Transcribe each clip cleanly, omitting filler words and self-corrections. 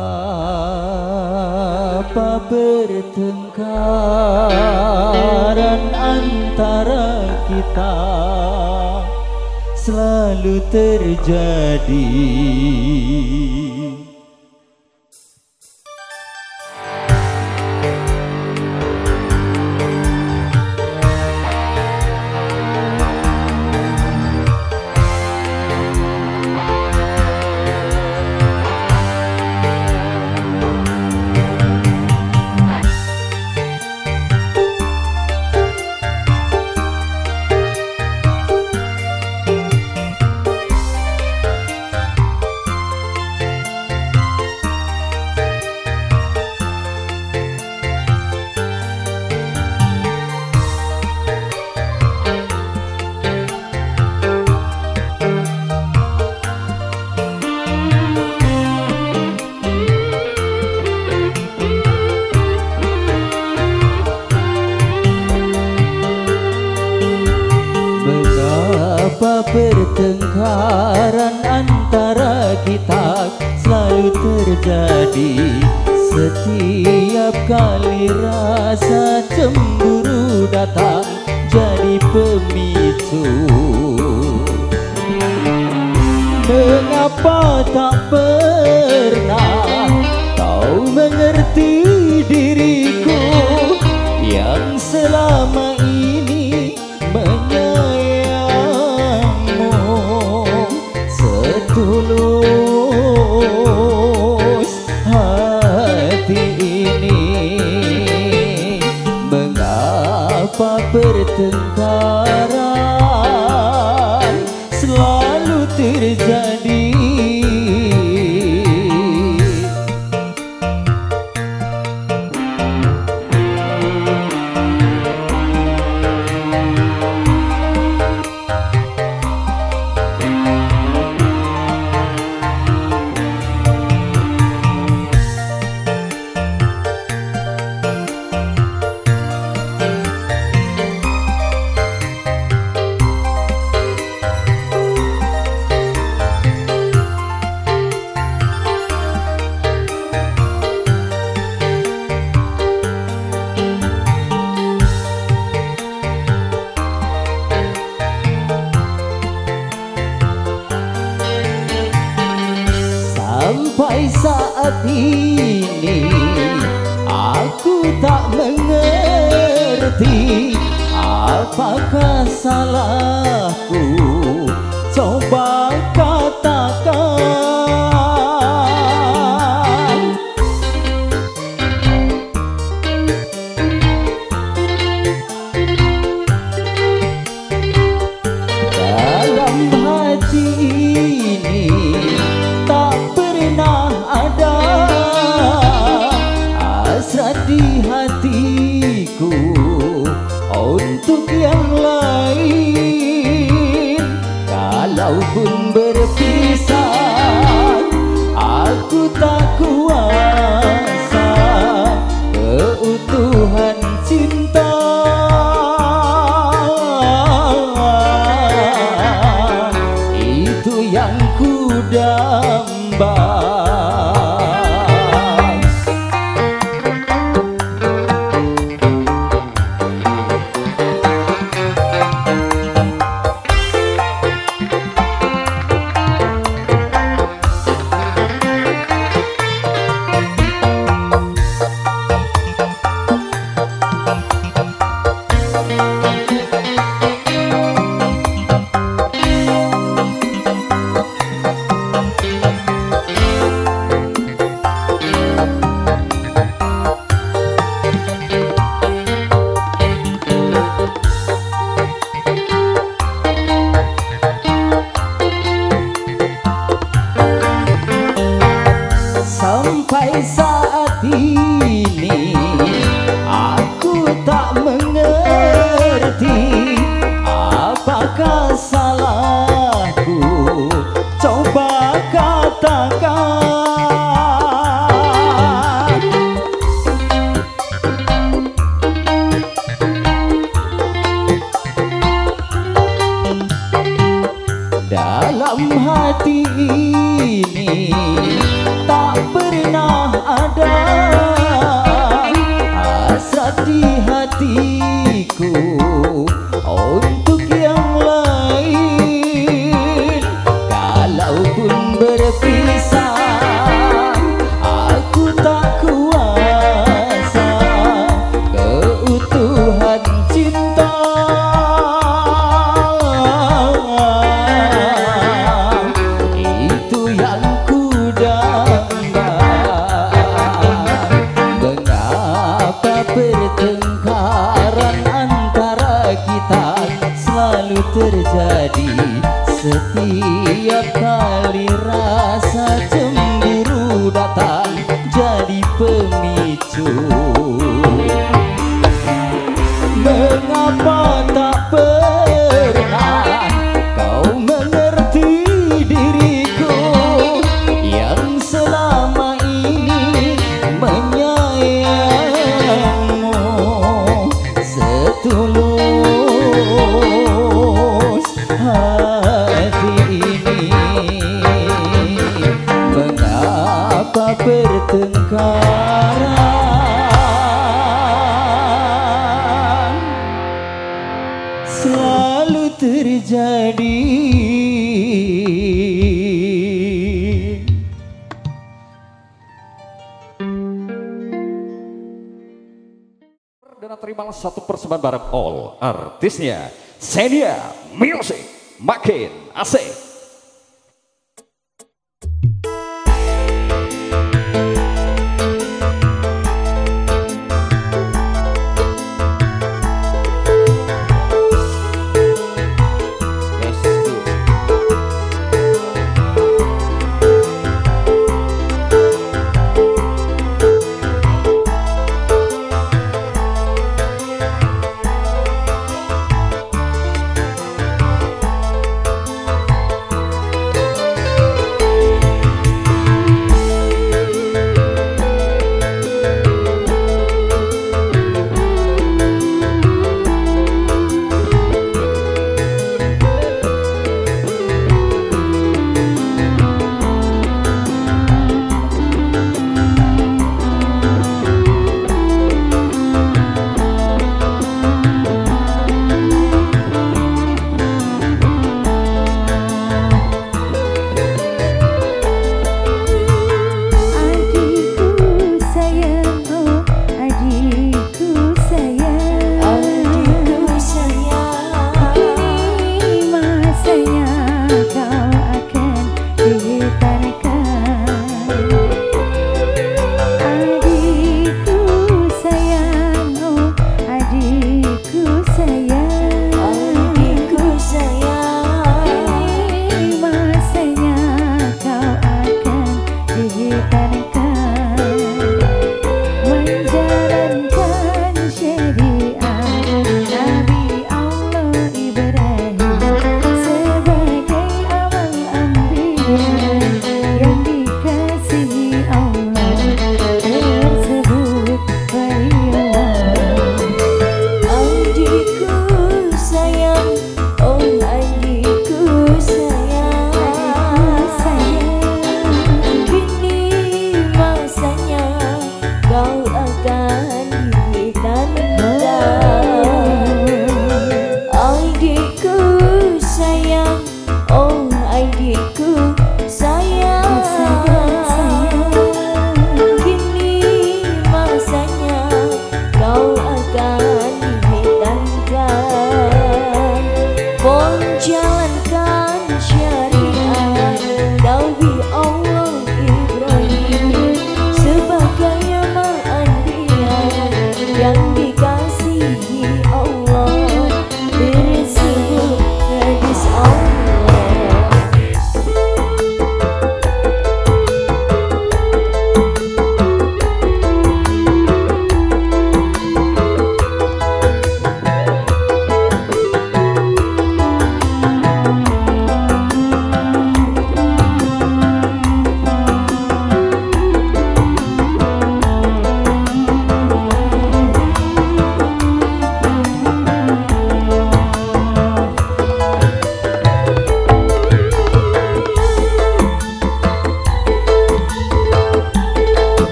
Apa pertengkaran antara kita selalu terjadi? Mengapa pertengkaran antara kita selalu terjadi? Setiap kali rasa cemburu datang jadi pemicu. Mengapa tak pernah kau mengerti diriku yang selama ini menyayangmu setulus hati ini? Mengapa pertengkaran selalu terjadi? Sampai saat ini aku tak mengerti apakah salahku. Coba katakan. Dalam hati ini tak pernah ada hasrat di hatiku untuk yang lain. Kalaupun berpisah, aku tak kuasa keutuhan cinta. Itu yang ku damba. Sampai saat ini aku tak mengerti apakah salahku. Coba katakan. Dalam hati ini tak pernah jadi setiap kali rasa cemburu datang jadi pemicu. Mengapa tak pernah kau mengerti diriku yang selama ini menyayangmu setulus hati ini? Mengapa pertengkaran selalu terjadi? Dan terimalah satu persembahan bareng all artisnya Xenia Music, makin asik.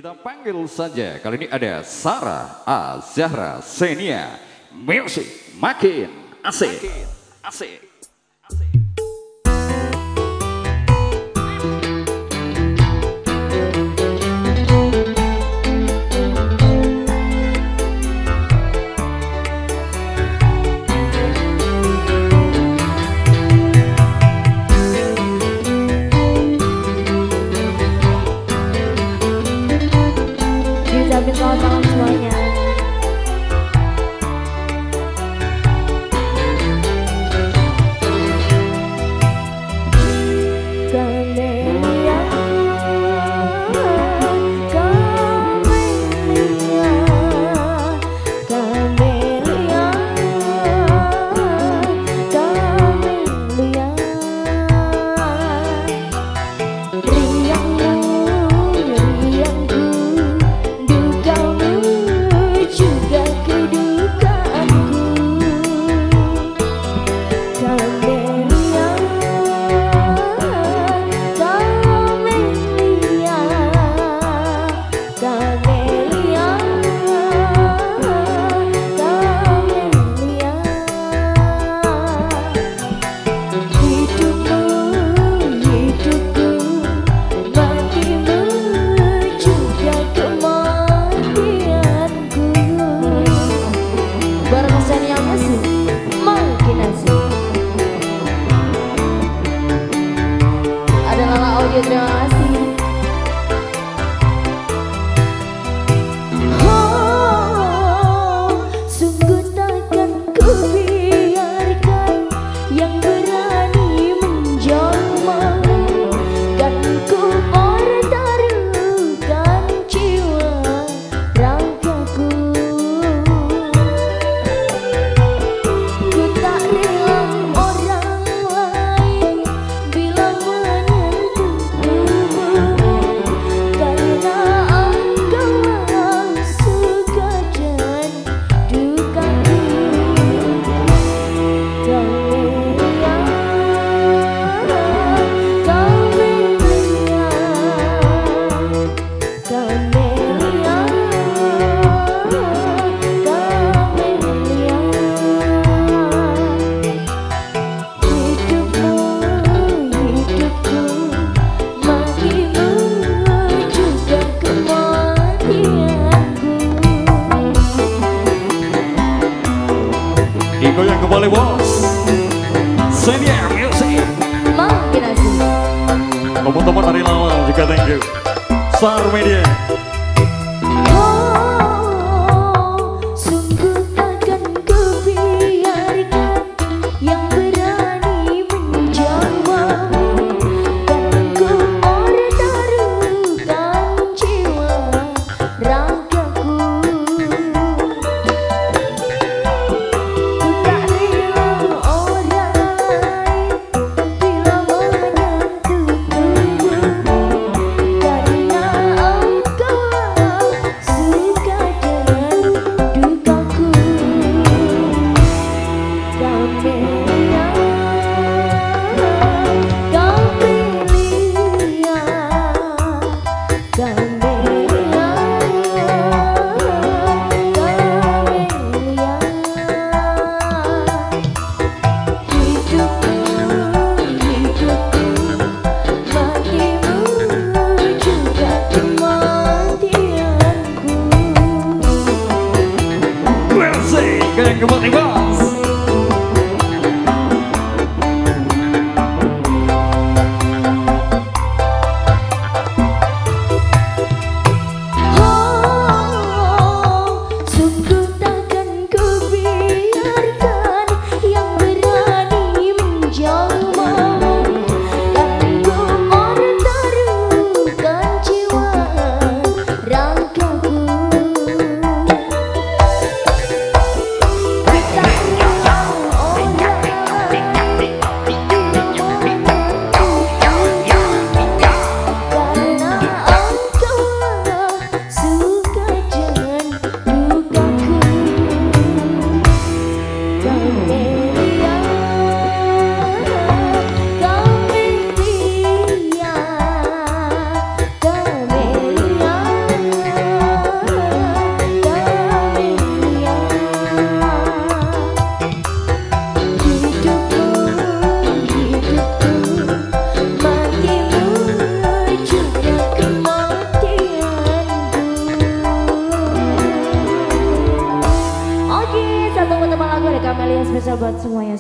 Kita panggil saja, kali ini ada Sarah Azahra Xenia. Music makin asik. Asik. Diucapin selamat malam semuanya. Kamelia, Kamelia, Kamelia, Kamelia. Riangmu, riangku, dukamu juga kedukaanku. Kamelia, Kamelia, Kamelia, Kamelia. Hidupmu, hidupku, matimu juga kematianku. Bareng Xenia Music, makin asik. Ada Lala Audio, terima kasih. Oh, sungguh takkan ku biarkan yang berani menjamah, kan ku pertaruhkan jiwa ragaku. Ku tak rela orang lain bila menyentuh tubuhmu, karena engkaulah suka dan dukaku. Kamelia, Kamelia, Kamelia, Kamelia. Hidupmu, hidupku, matimu juga kematianku. Digoyang kembali bos. Xenia Music. Makin asik. Teman-teman dari Lala juga thank you. Star Media. Oh, sungguh takkan ku biarkan yang berani menjamahmu, kan ku pertaruhkan jiwa ragaku. Ku tak rela orang lain bila menyentuh tubuhmu, karena engkau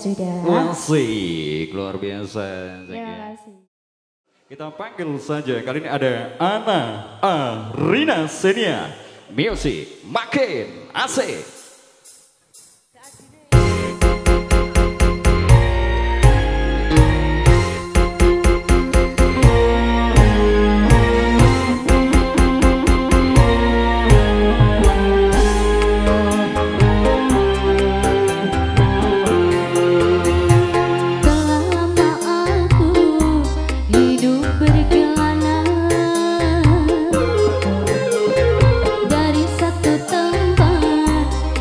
sudah. Asik, luar biasa. Terima kasih. Kita panggil saja, kali ini ada Ana Arina Senia. Music makin asik. Dari satu tempat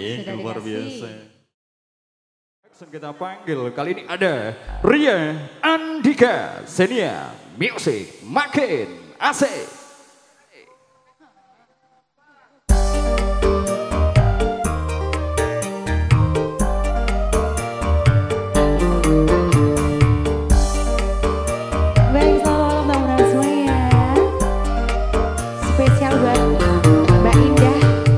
Sudah luar dikasih. biasa. Langsung kita panggil, kali ini ada Ria Andika Senia, Music makin asik. Baik, selamat malam teman-teman semuanya. Spesial buat Mbak Indah.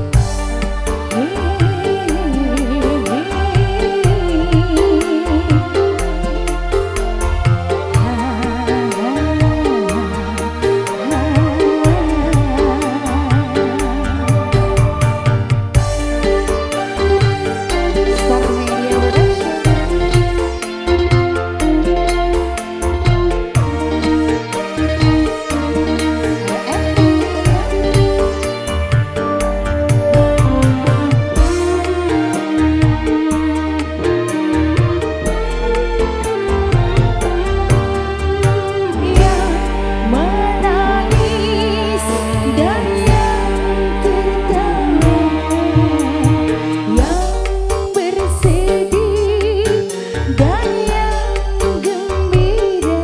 Star Media yang menangis dan yang tertawa, yang bersedih dan yang gembira,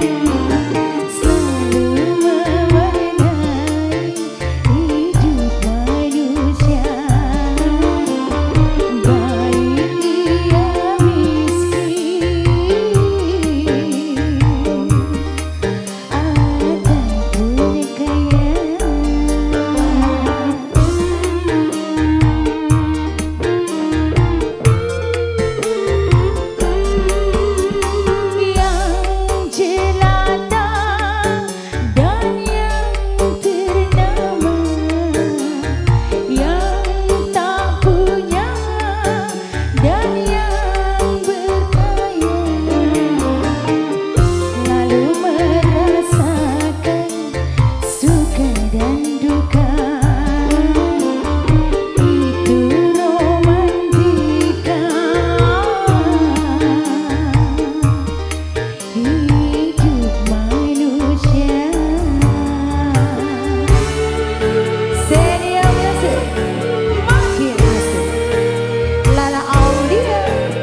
selalu mewarnai hidup manusia, baik ia miskin ataupun kaya. Yang jelata dan yang ternama, yang tak punya dan yang berkaya, lalu merasakan suka dan duka. Itu romantika hidup manusia. Senior Music makin asik. Lala Audio.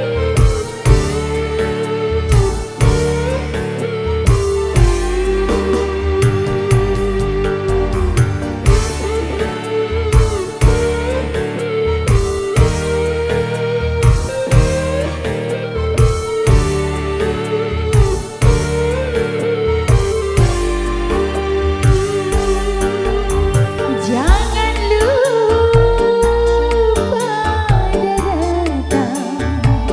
Jangan lupa datang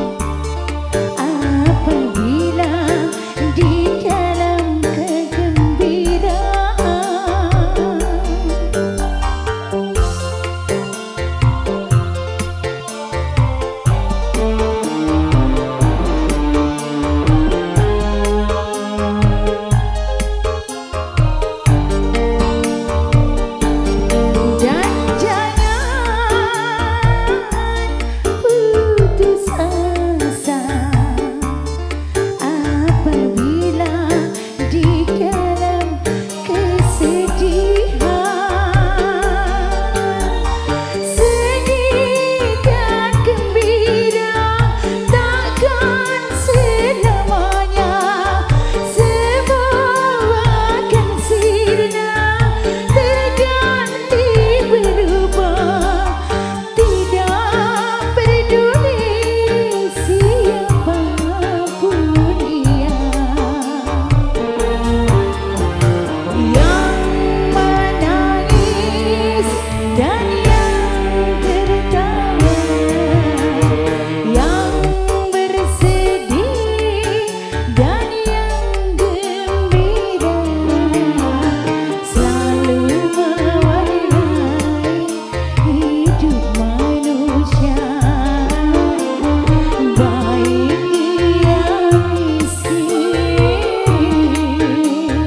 apabila di dalam kegembiraan. Dan jangan putus asa apabila di dalam kesedihan. Sedih dan gembira takkan selamanya, semua akan sirna, terganti berubah, tidak peduli siapapun ia. Yang menangis dan yang tertawa, yang bersedih dan yang gembira, selalu mewarnai hidup manusia, baik ia miskin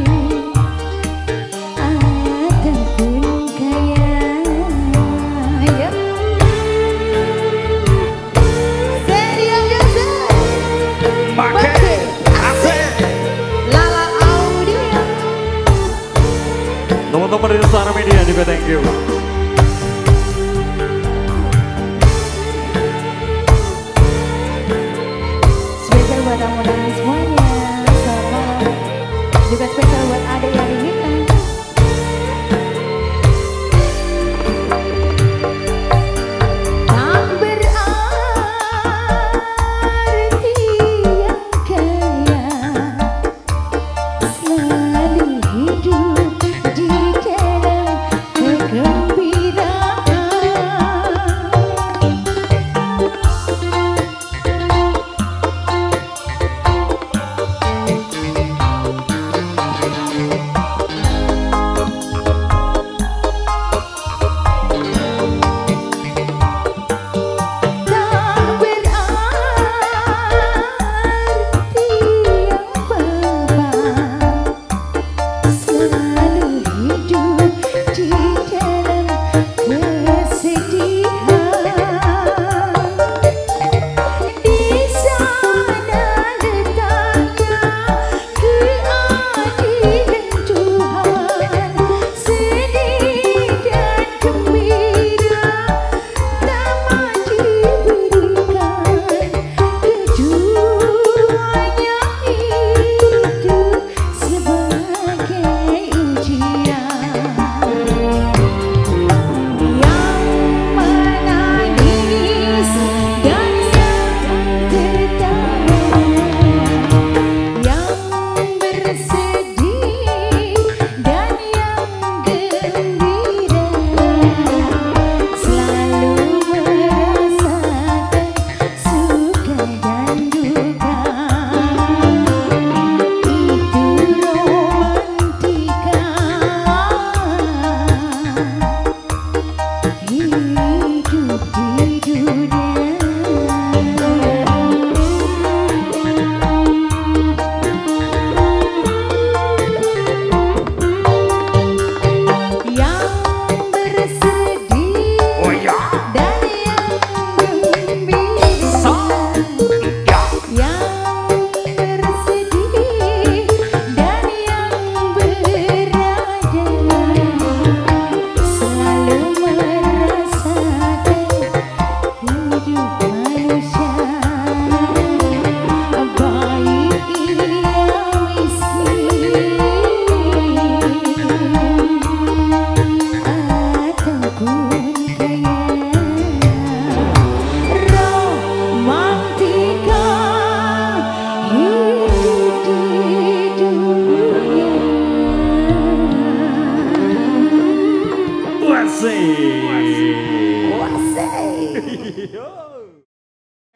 ataupun kaya. Ya. Serial Music Makin asik. Lala Audio. Teman-teman dari Star Media juga thank you.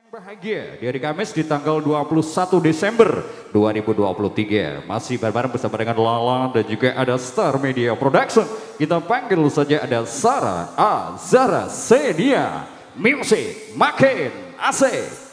Bahagia di hari Kamis di tanggal 21 Desember 2023 masih bareng bersama dengan Lala dan juga ada Star Media Production. Kita panggil saja ada Sarah Azhara Senia. Music makin asik.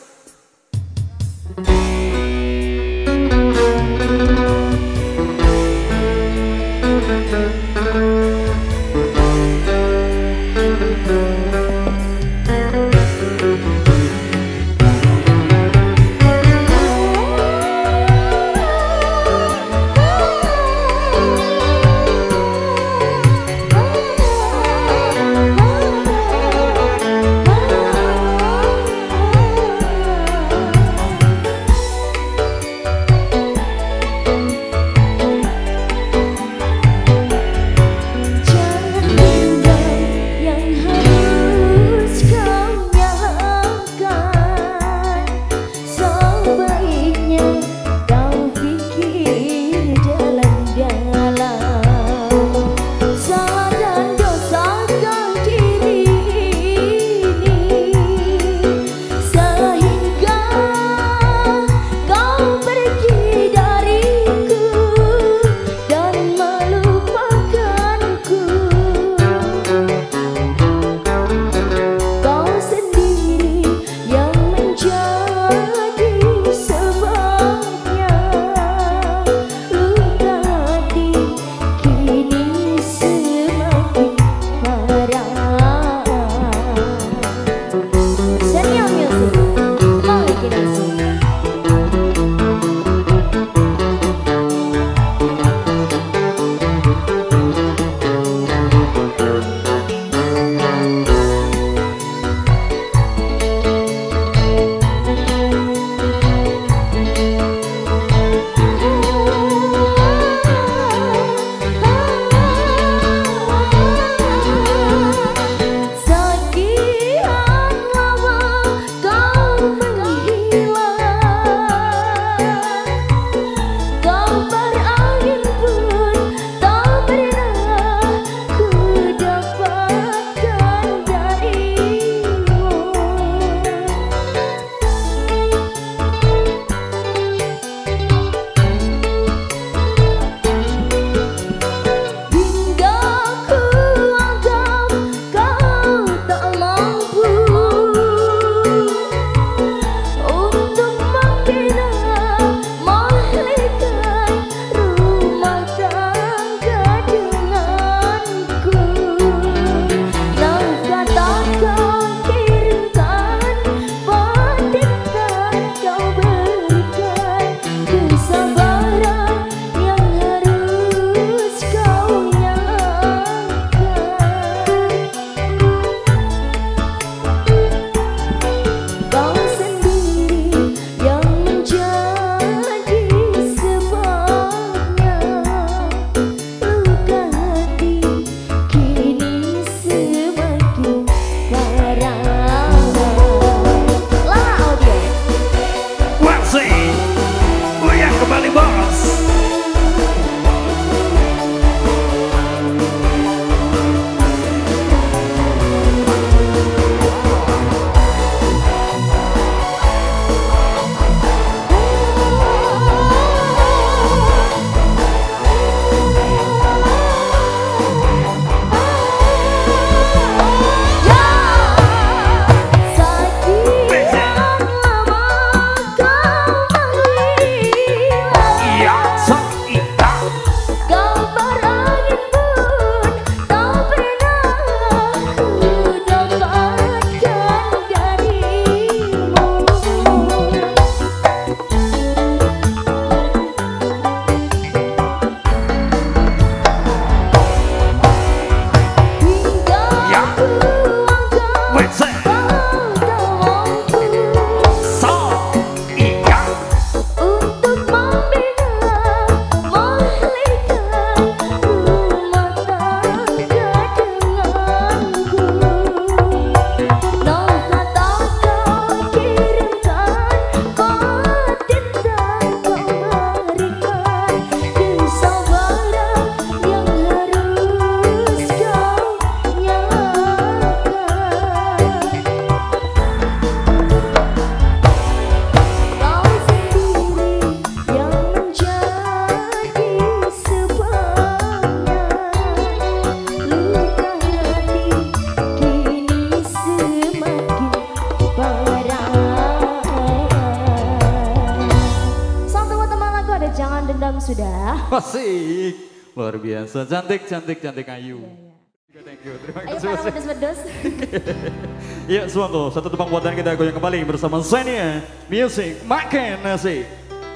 bintang sudah. Asik. Luar biasa. Cantik, cantik, cantik ayu. Thank you. Terima Ayo kasih. para pedes-pedes. Ya, suatu satu tebang buatan kita goyang kembali bersama Zenia Music Makan Nasi.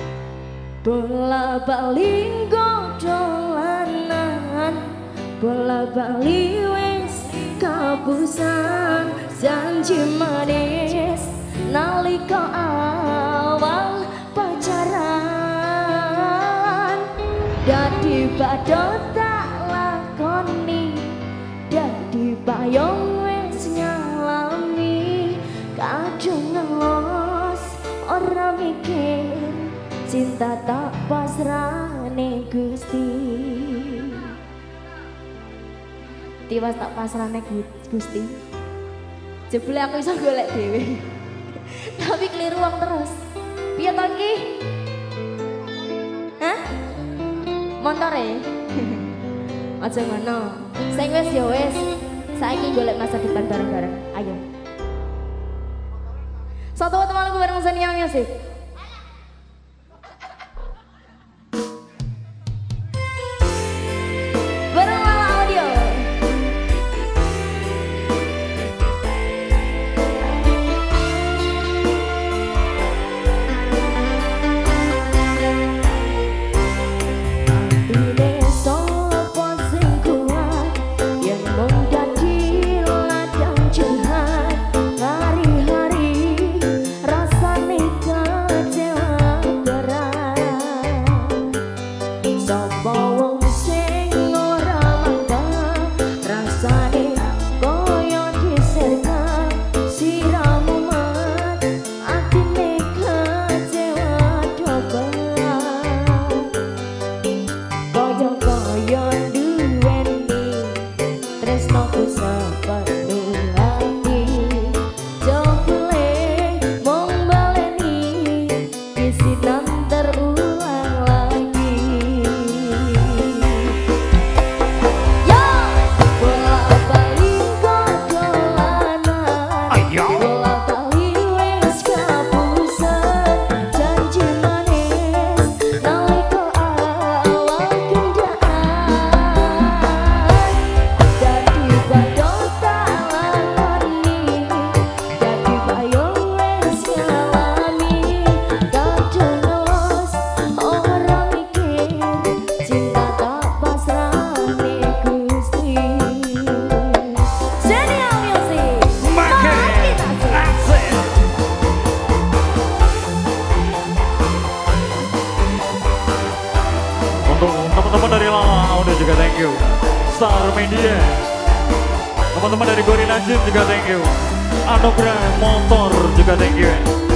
Bola bali dolanan, bola bali wis kapusan, janji manis nalika awal pacaran. Dadi badhe tak lakoni, dadi payung wis ngalami, kadung ngelos ora mikir. Cinta tak pasrane Gusti. Tiwas tak pasrane Gusti. Jebule aku iso golek dhewe. Tapi keliru wong terus. Piye to iki? Hah? Montore? Aja ngono. Sing wis ya wis. Saiki golek masa depan bareng-bareng. Ayo. Satu teman lagu bareng Zenia Music. Teman-teman dari Lala Audio juga thank you. Star Media, teman-teman dari Gorilla Gym juga thank you. Anugerah Motor juga thank you.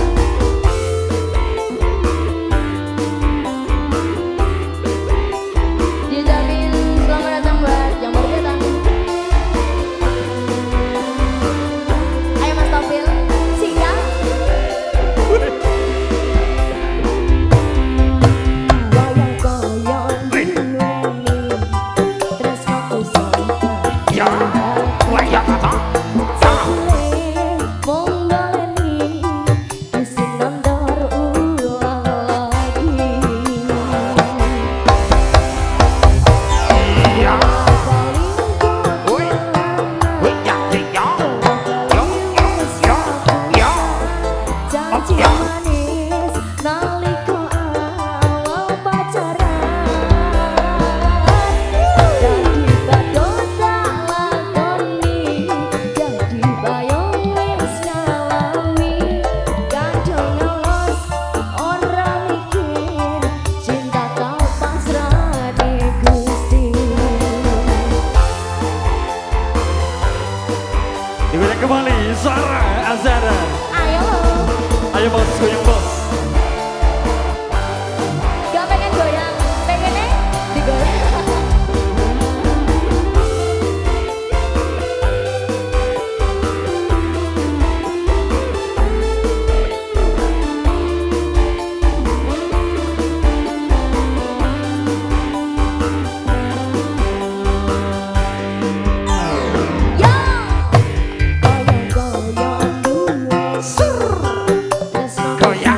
Dijamin selamat datang buat yang baru datang. Ayo Mas Topil, siap. Kembali Sarah Azara. Ayo. Ayo bos, goyang bos. Gak pengen goyang, pengennya digoyang. Goyang.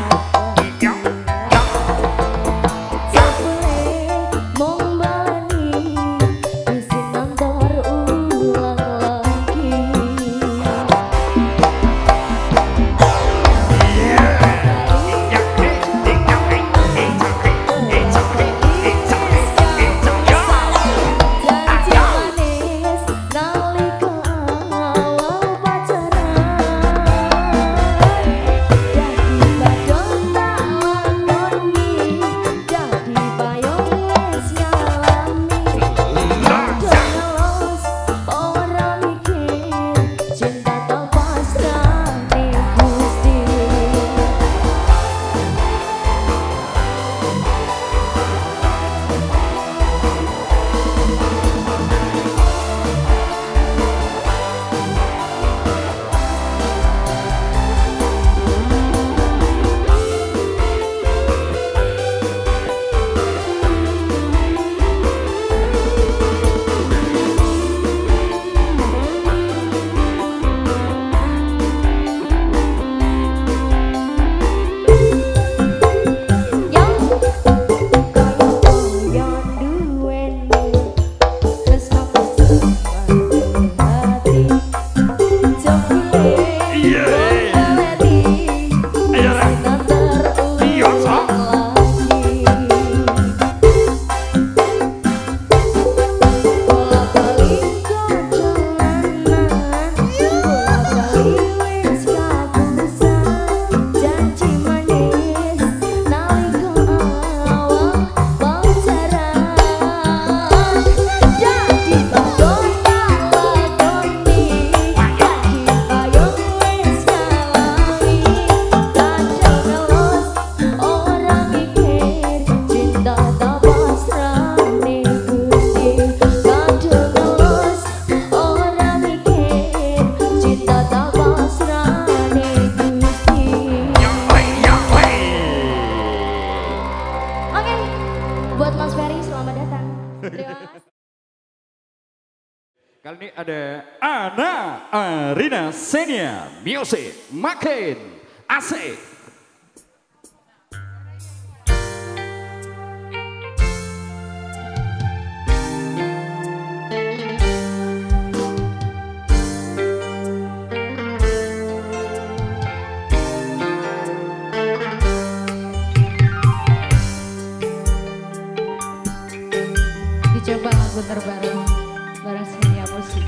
Kali ini ada Ana Arina Senia, Music makin asik. Dicoba lagu terbaru bareng Senia Musik.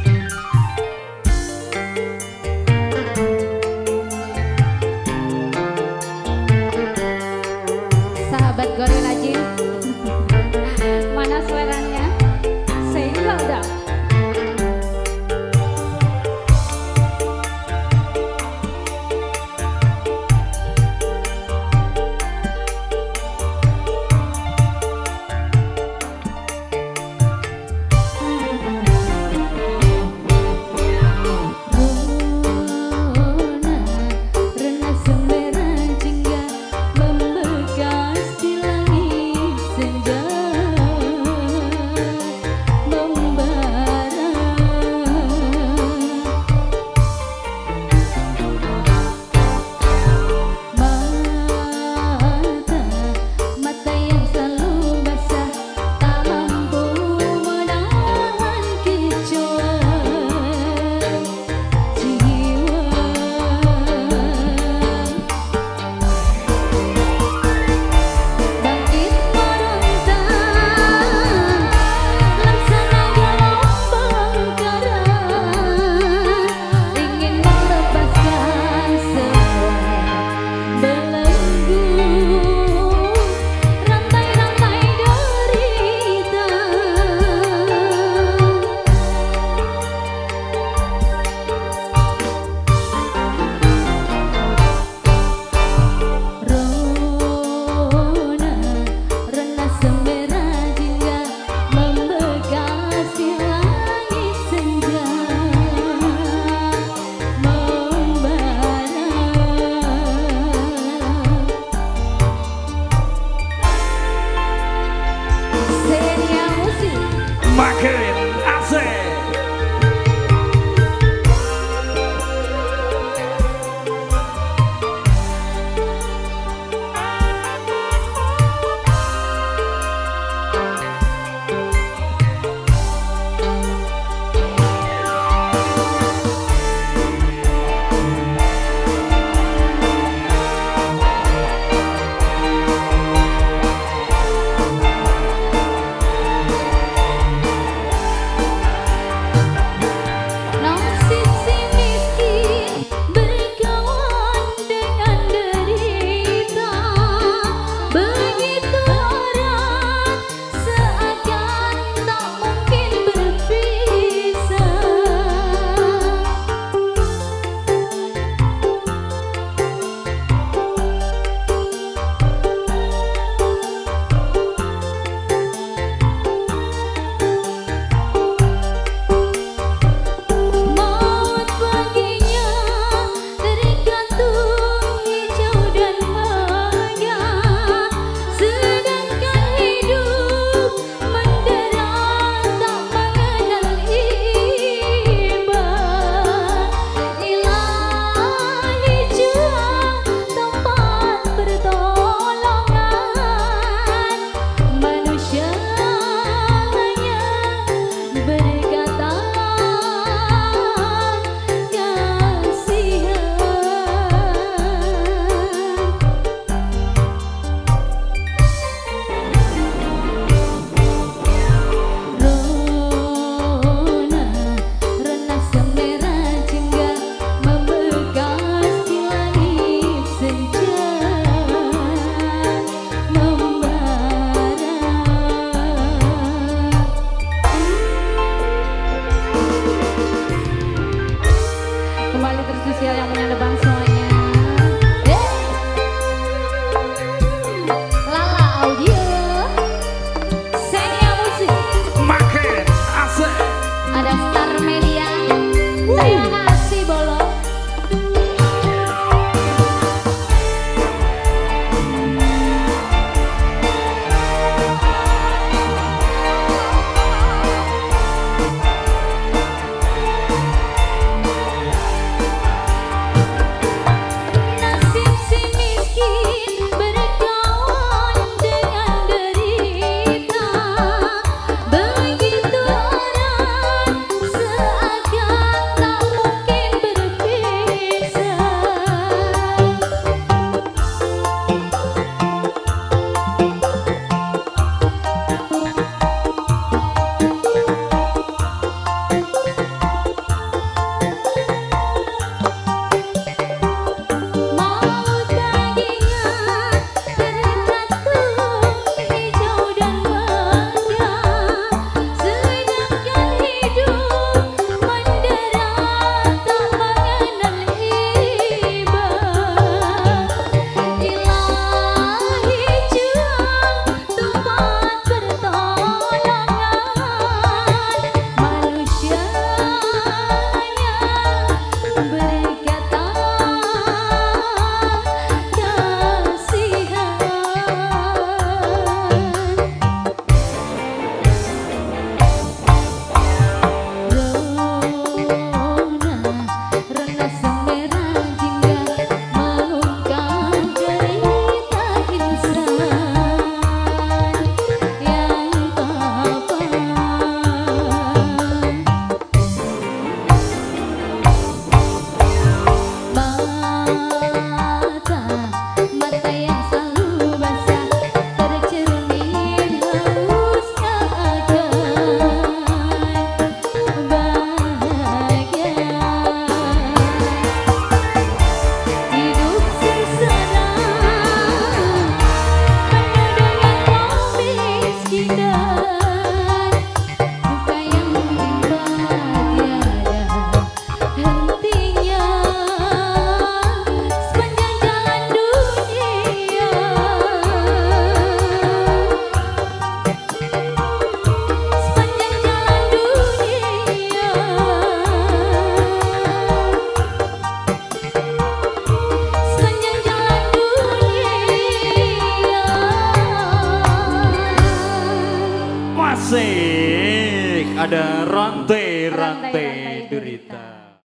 ada rantai Rantai derita.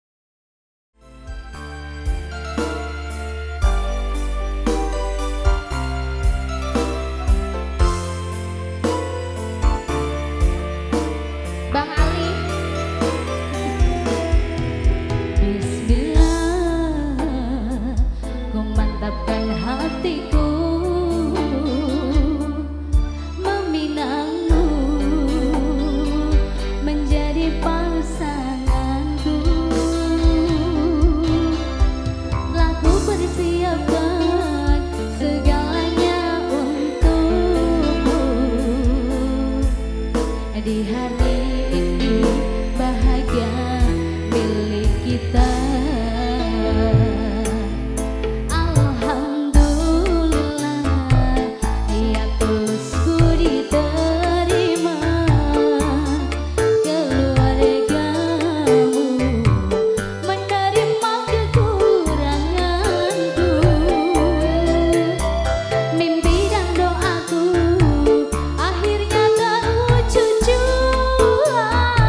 Bang Ali. Bismillah, ku mantapkan hatiku meminangmu menjadi pasanganku. Telah ku persiapkan segalanya untukmu di hari ini, bahagia milik kita. Alhamdulillah, ya tulusku diterima keluargamu, menerima kekuranganku. Mimpi dan doaku akhirnya terwujud jua.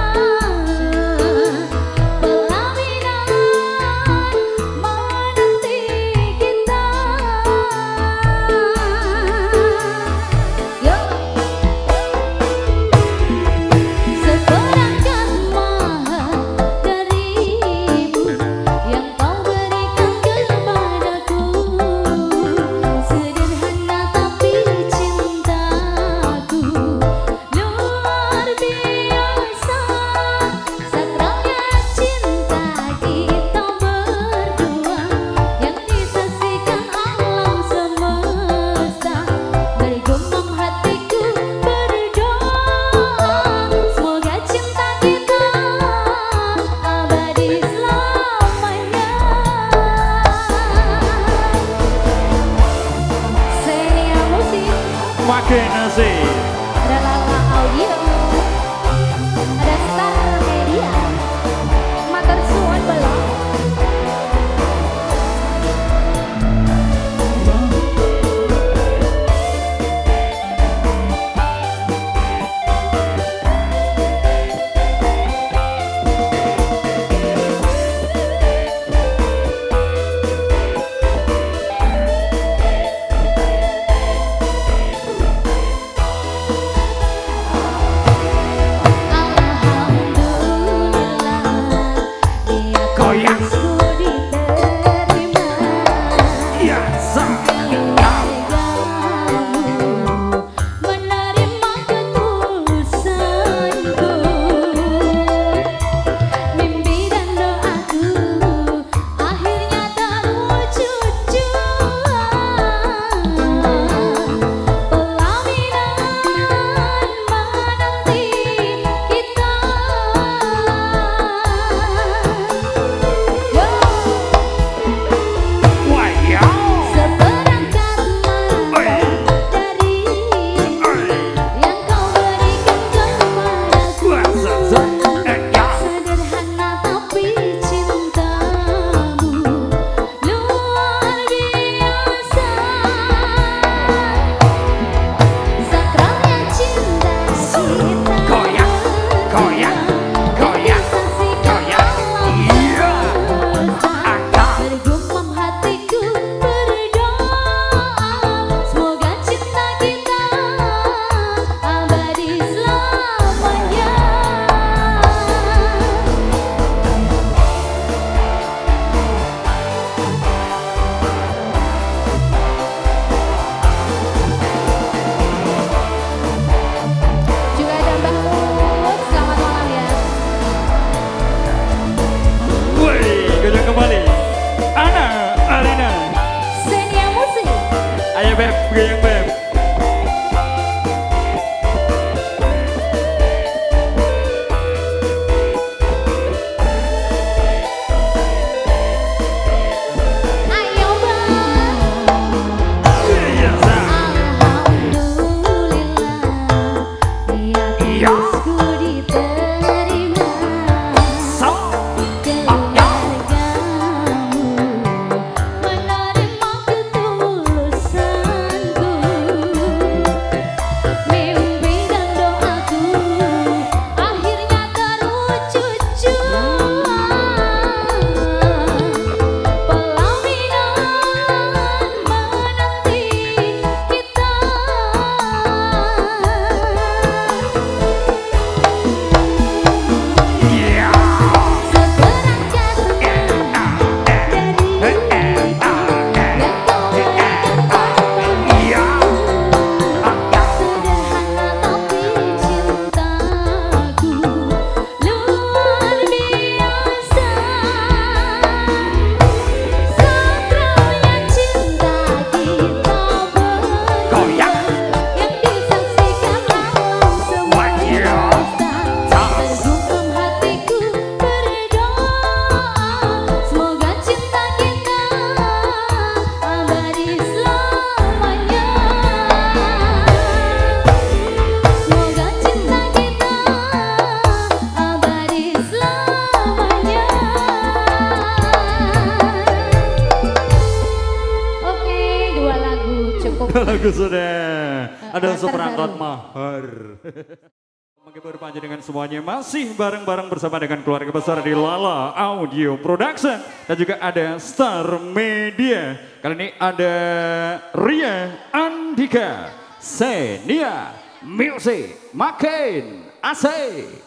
Pelaminan menanti kita. Yo. Seperangkat mahar darimu yang kau berikan kepadaku, sederhana tapi cintaku luar biasa. Sakralnya cinta kita berdua yang disaksikan alam semesta. Bergumam hatiku berdoa, semoga cinta kita abadi selamanya. Senia Musik, Makin asik. ada Lala Audio, ada Star Media, matur suwun belum. cukup. Lagu sudah. Ada seperangkat mahar. Menghibur panjenengan semuanya masih bareng-bareng bersama dengan keluarga besar di Lala Audio Production dan juga ada Star Media. Kali ini ada Ria Andika, Senia Music, makin asik.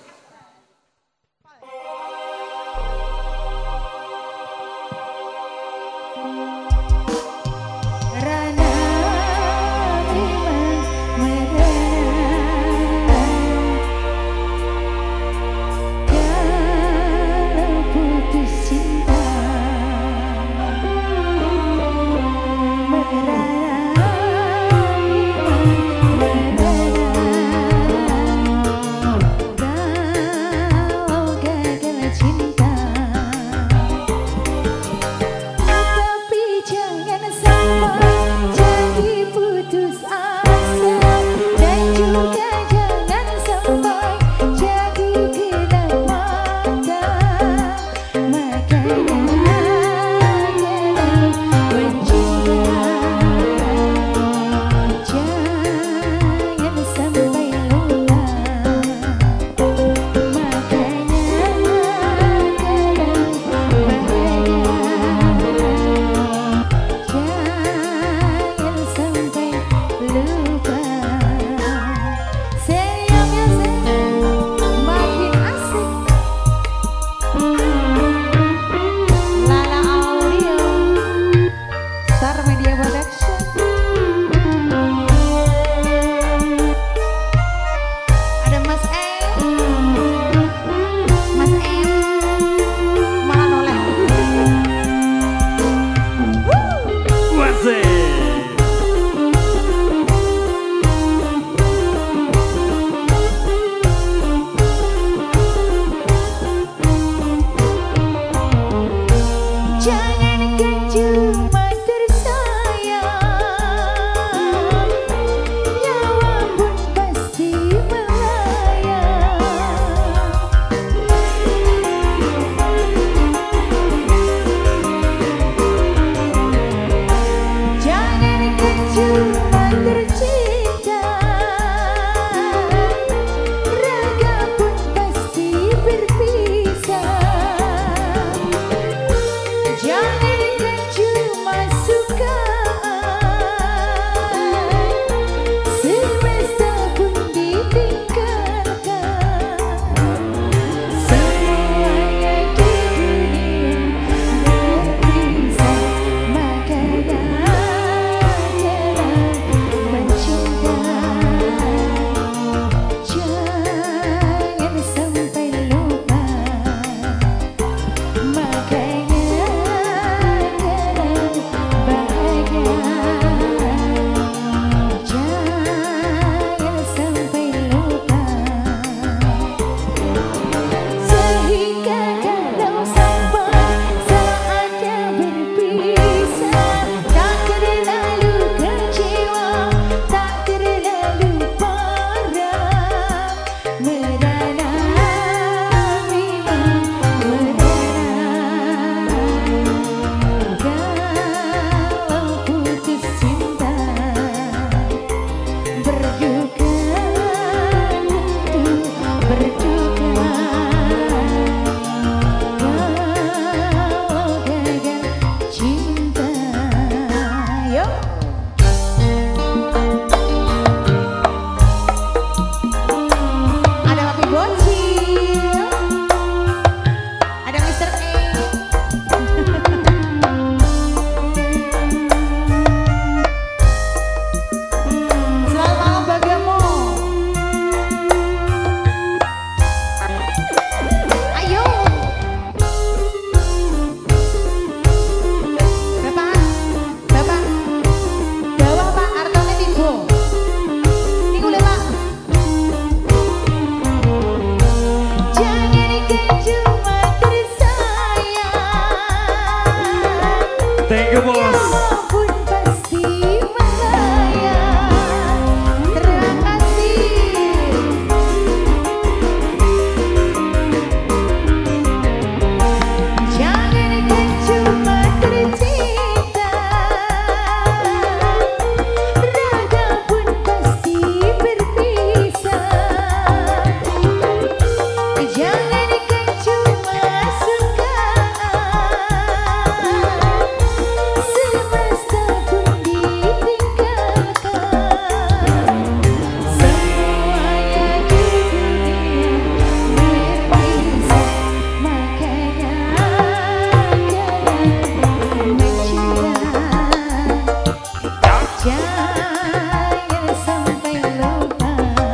Jangan sampai lupa,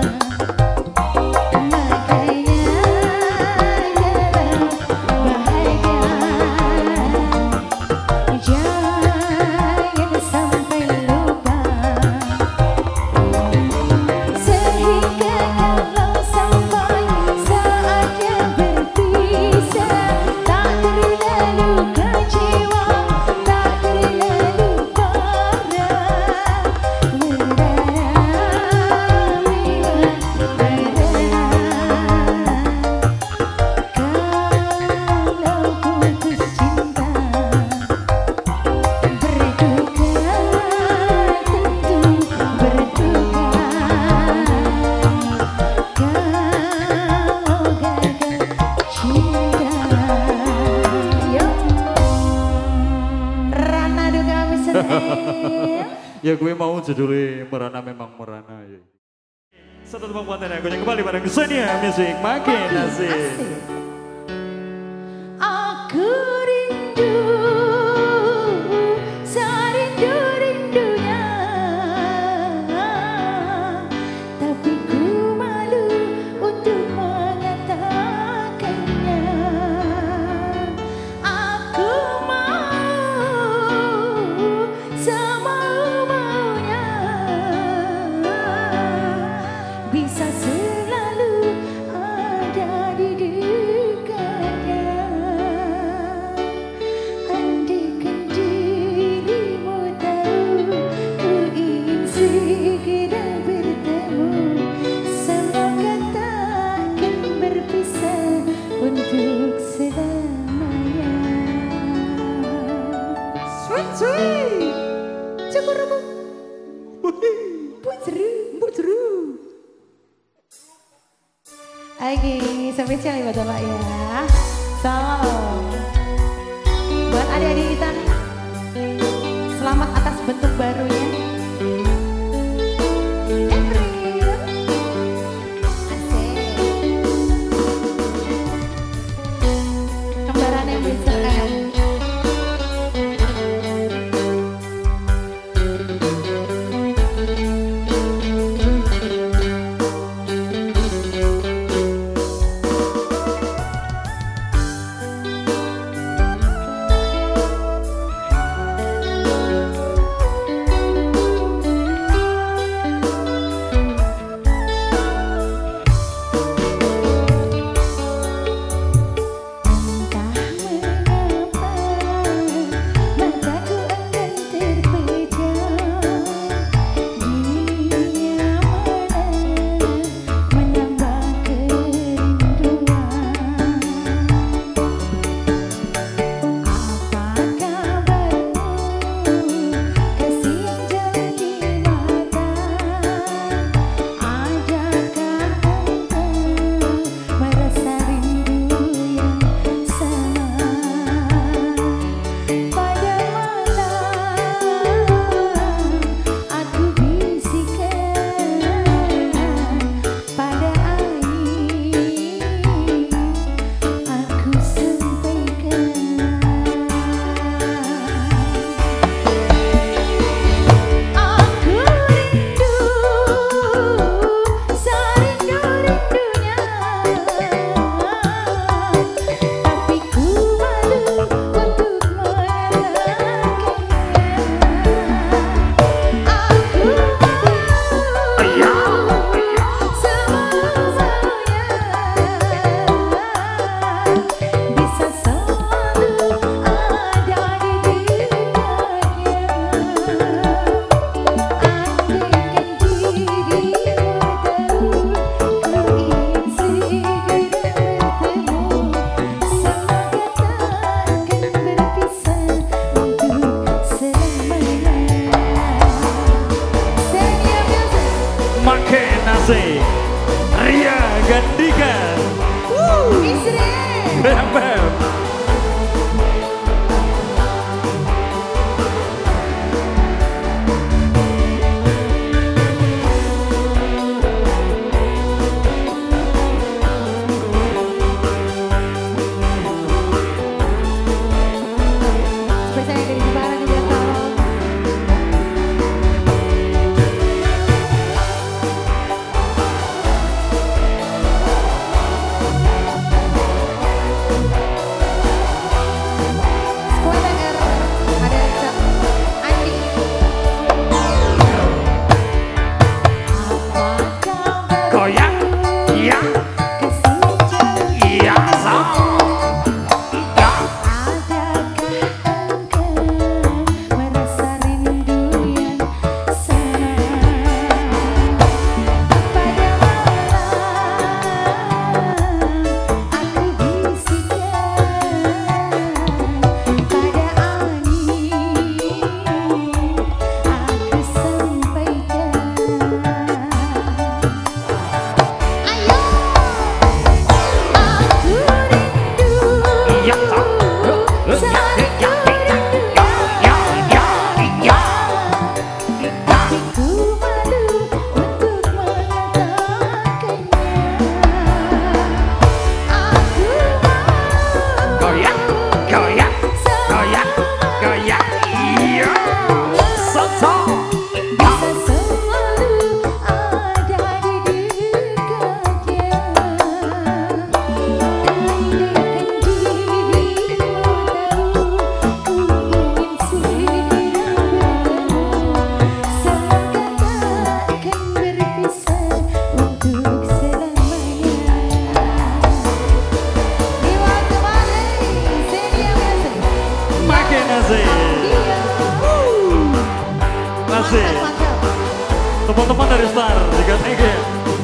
makanya dalam bahagia. Jangan sampai lupa, sehingga kalau sampai saatnya berpisah, tak terlalu kecewa, tak terlalu parah, kalau putus cinta, berduka tentu berduka. Kalau gagal cinta, yo Rana duka misalnya. Ya gue mau judulnya Merana Memang Merana ya. Satu tembang buat nenek, gue kembali bareng Xenia Music makin asik. Aku rindu, serindu-rindunya, tapi ku malu untuk mengatakannya. Aku mau semau-maunya, bisa selalu ada di dekatnya. Andaikan dirimu tahu, ku ingin segera bertemu. Semoga takkan berpisah untuk selamanya. Sweet sweet, cukup rebuk, bujru. Oke, spesial ya buat Bapak ya. Salam buat adik-adik kita nih. Selamat atas bentuk barunya. April. Asik. Kembaran yang bisa kan. asik. Ria Gandika. Bam bam. Teman-teman dari Star juga thank you.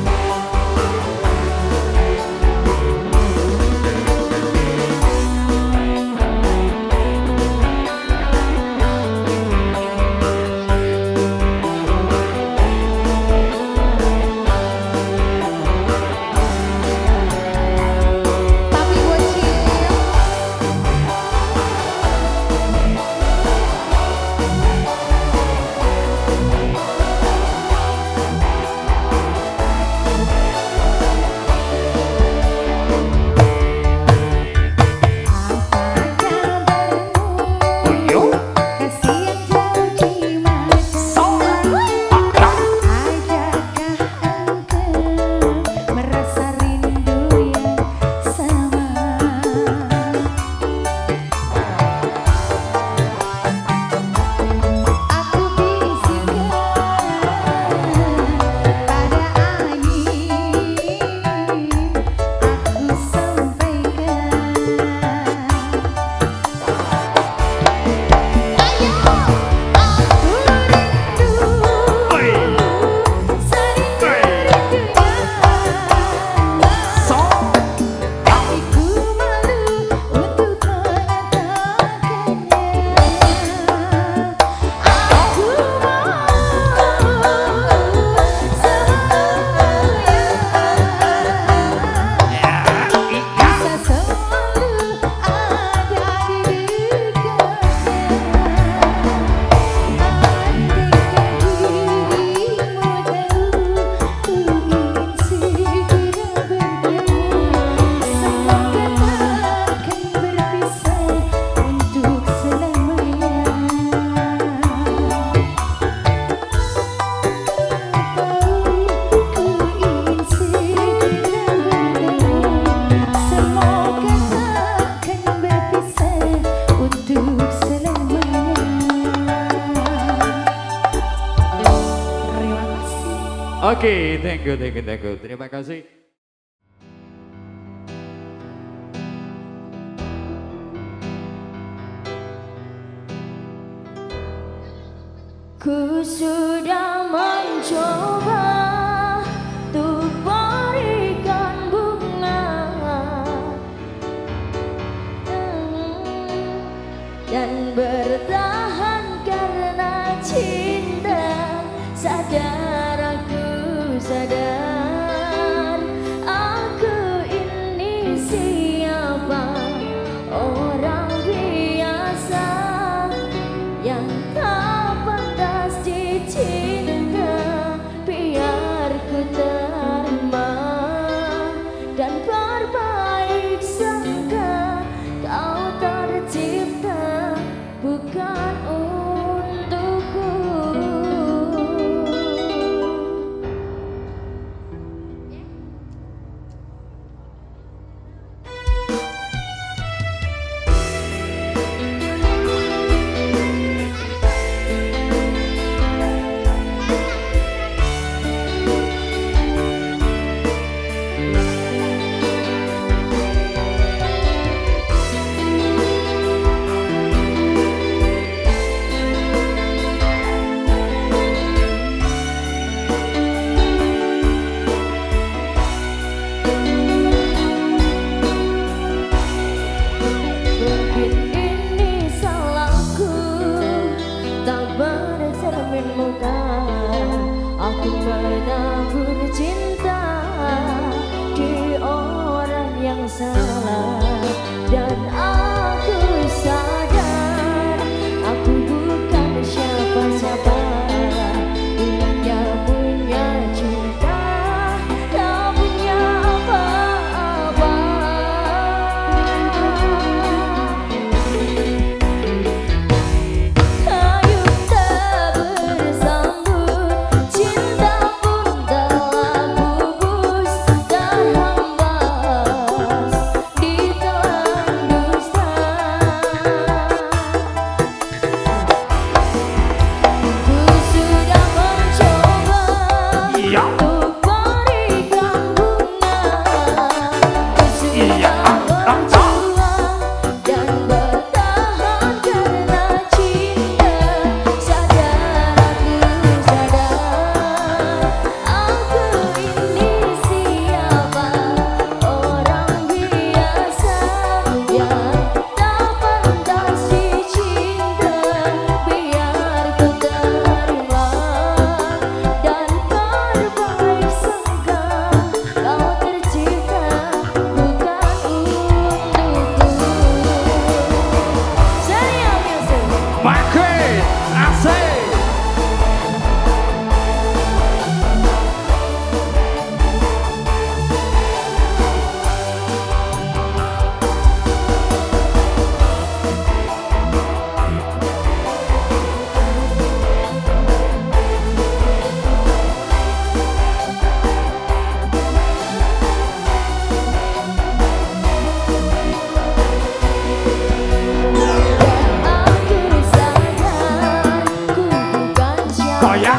Tapi bocil Oke, thank you. Terima kasih. Ku sudah mencoba untuk berikan bunga dan bertahan karena cinta. Sadar aku ini siapa, orang biasa yang tak pantas dicinta. Biar ku terima dan berbaik sangka, kau tercipta bukan untukku.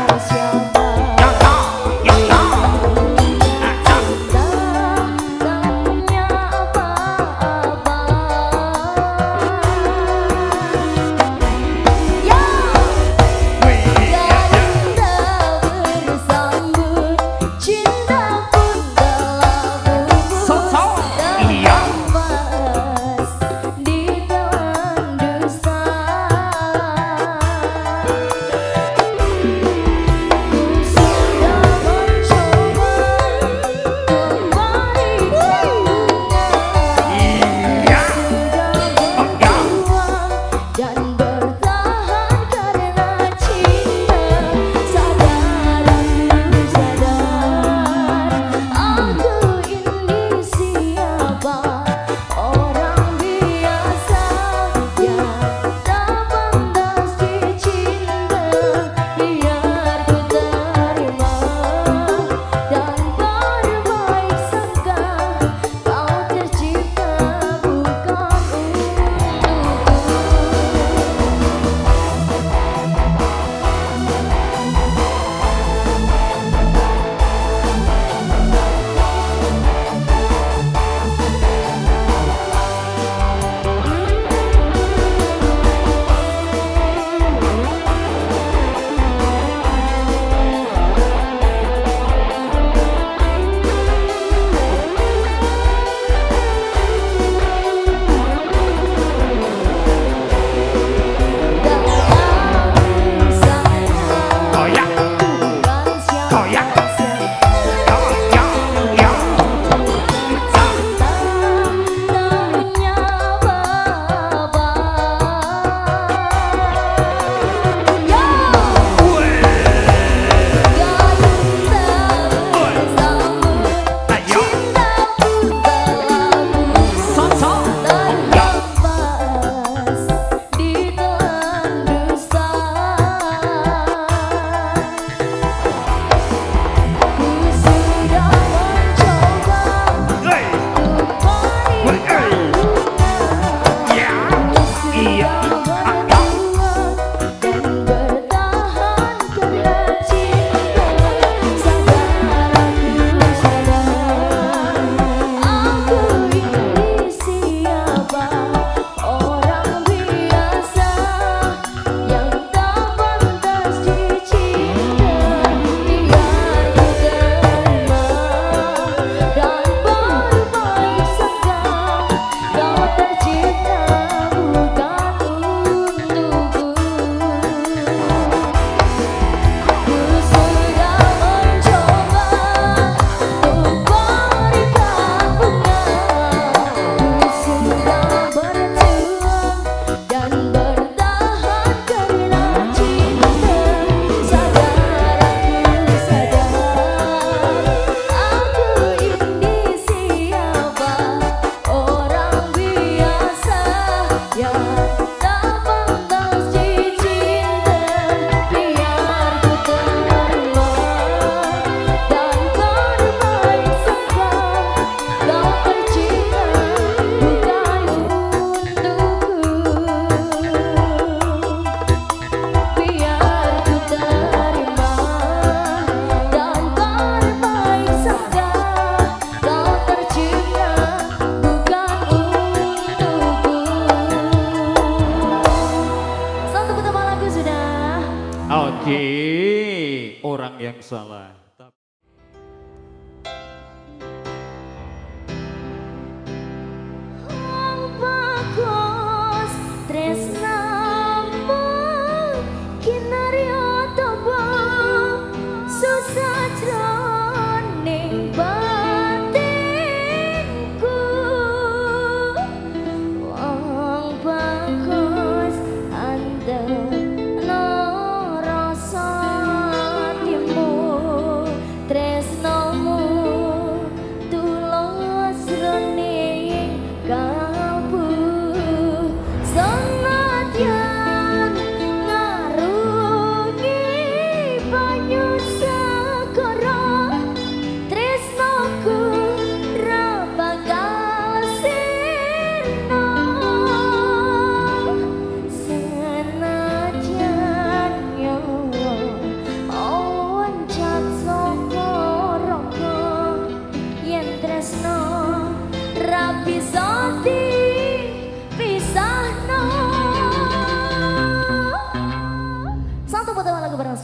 orang yang salah. No rasa timu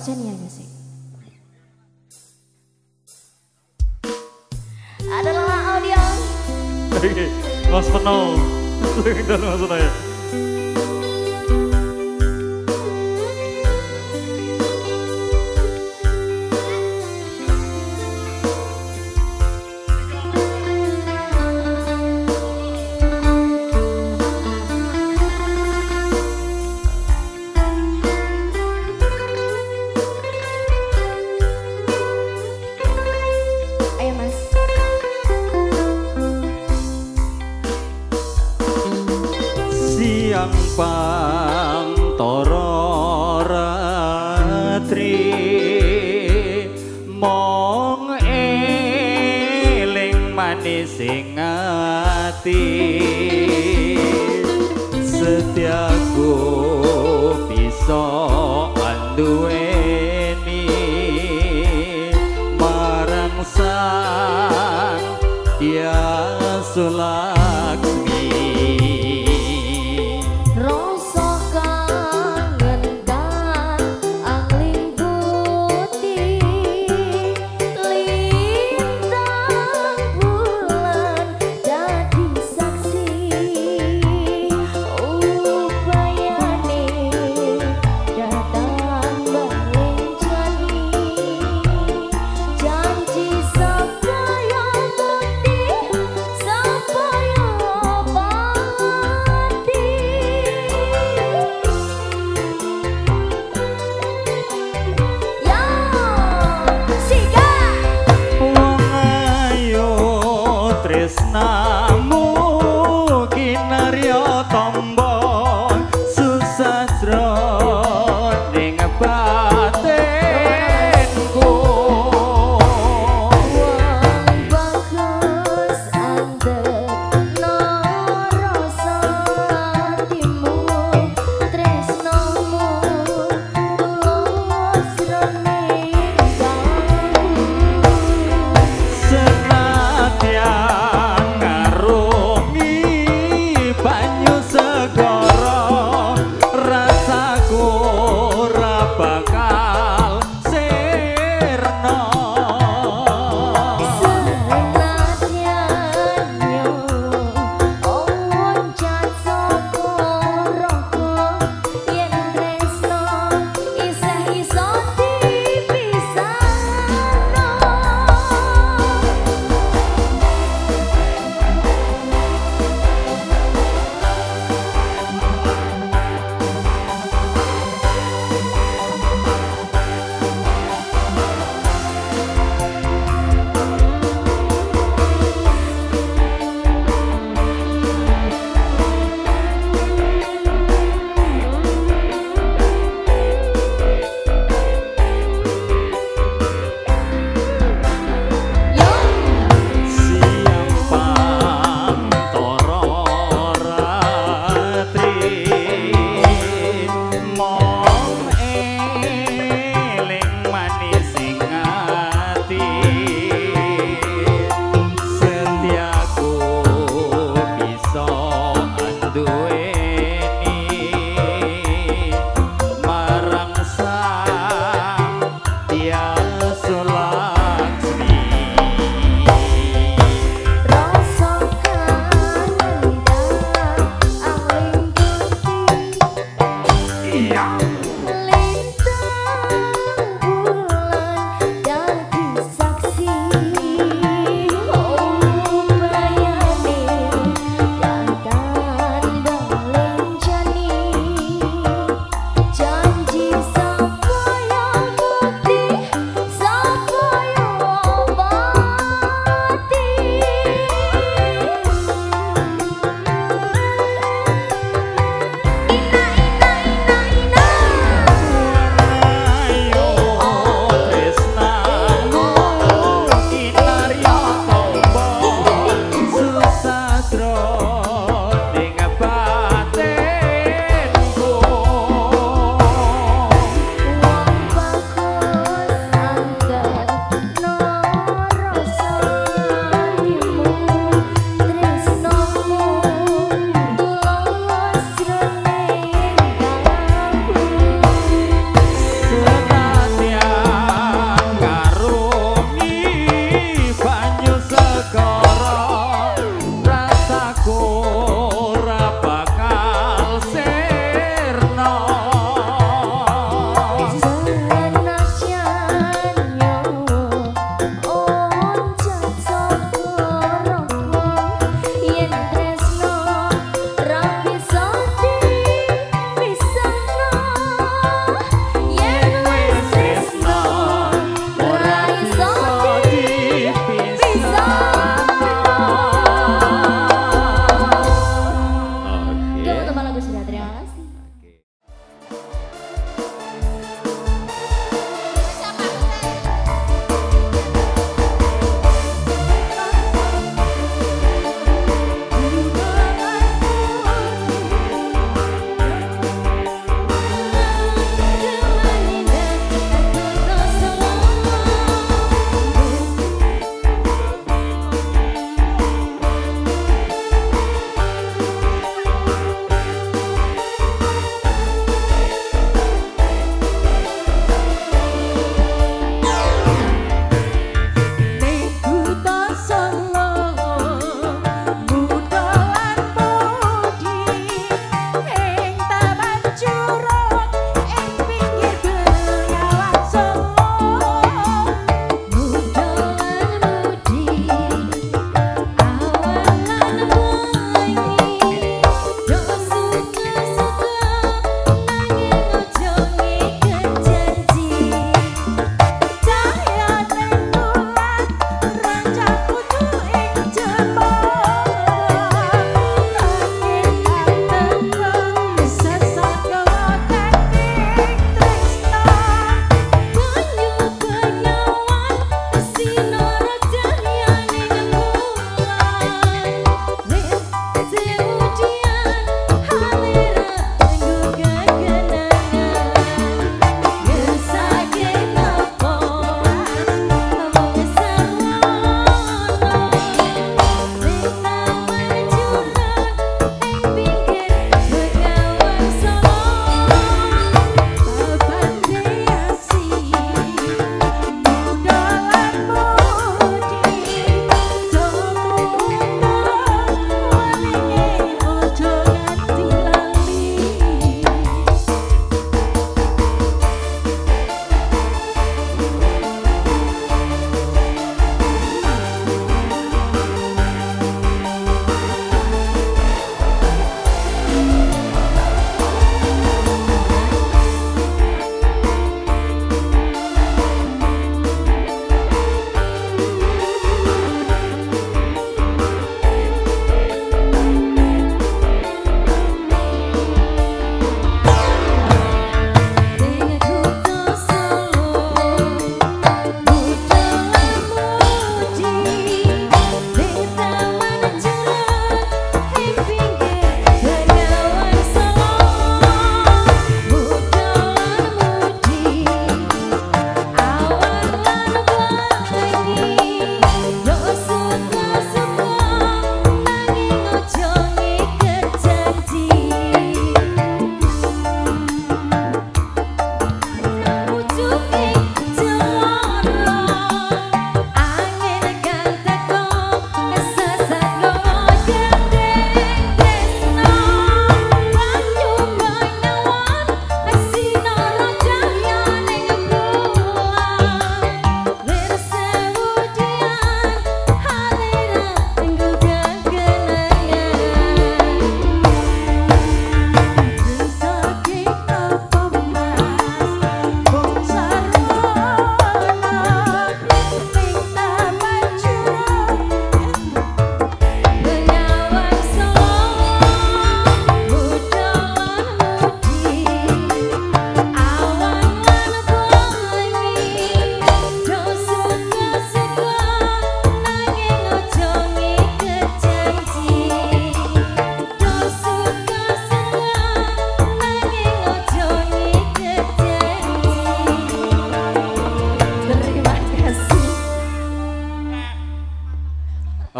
Chania Music. Adalah audio. Oke, Mas Penol. Dan Mas Raya. Ayo Mas. Siang pantoro ratri mong eling manis ing ati setiaku bisa anduweni marang sang Hyang Sulaksmi. Rasa kangen dan angling putih lintang bulan jadi saksi upayane datang balik jani janji sapaya putih sapaya pati ya siga Wong ayu tresnamu kinarya tamba susastra ning batinku. wong bagus andek no rasa atimu tresnomu tulus rening kamu Senadyan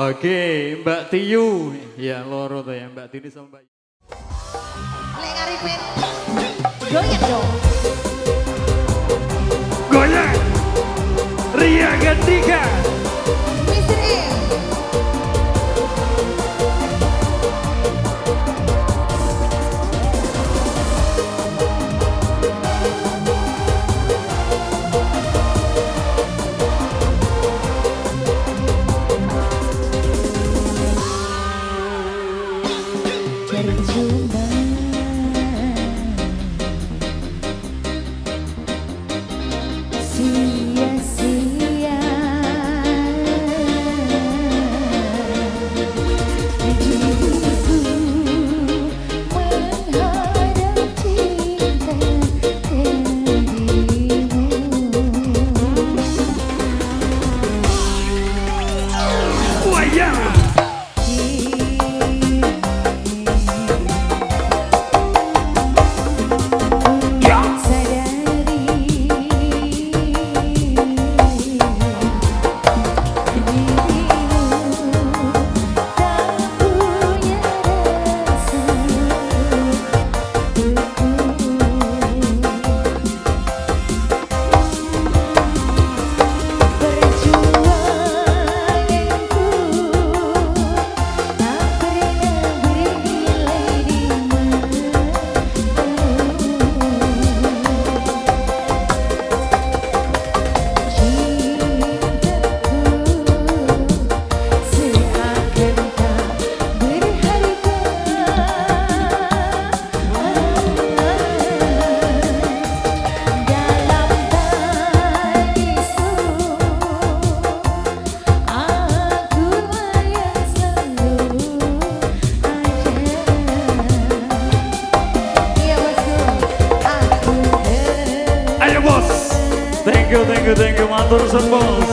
Oke, Mbak Tiyu. Ya, loro tuh ya, Mbak Tiyu sama Mbak. Lek ngarepin. Goyang dong. Goyang. Ria Gandika. Mr. E. Percuma sia-sia diriku mengharap cinta darimu. Wayang. Thank you, matur suwun bos.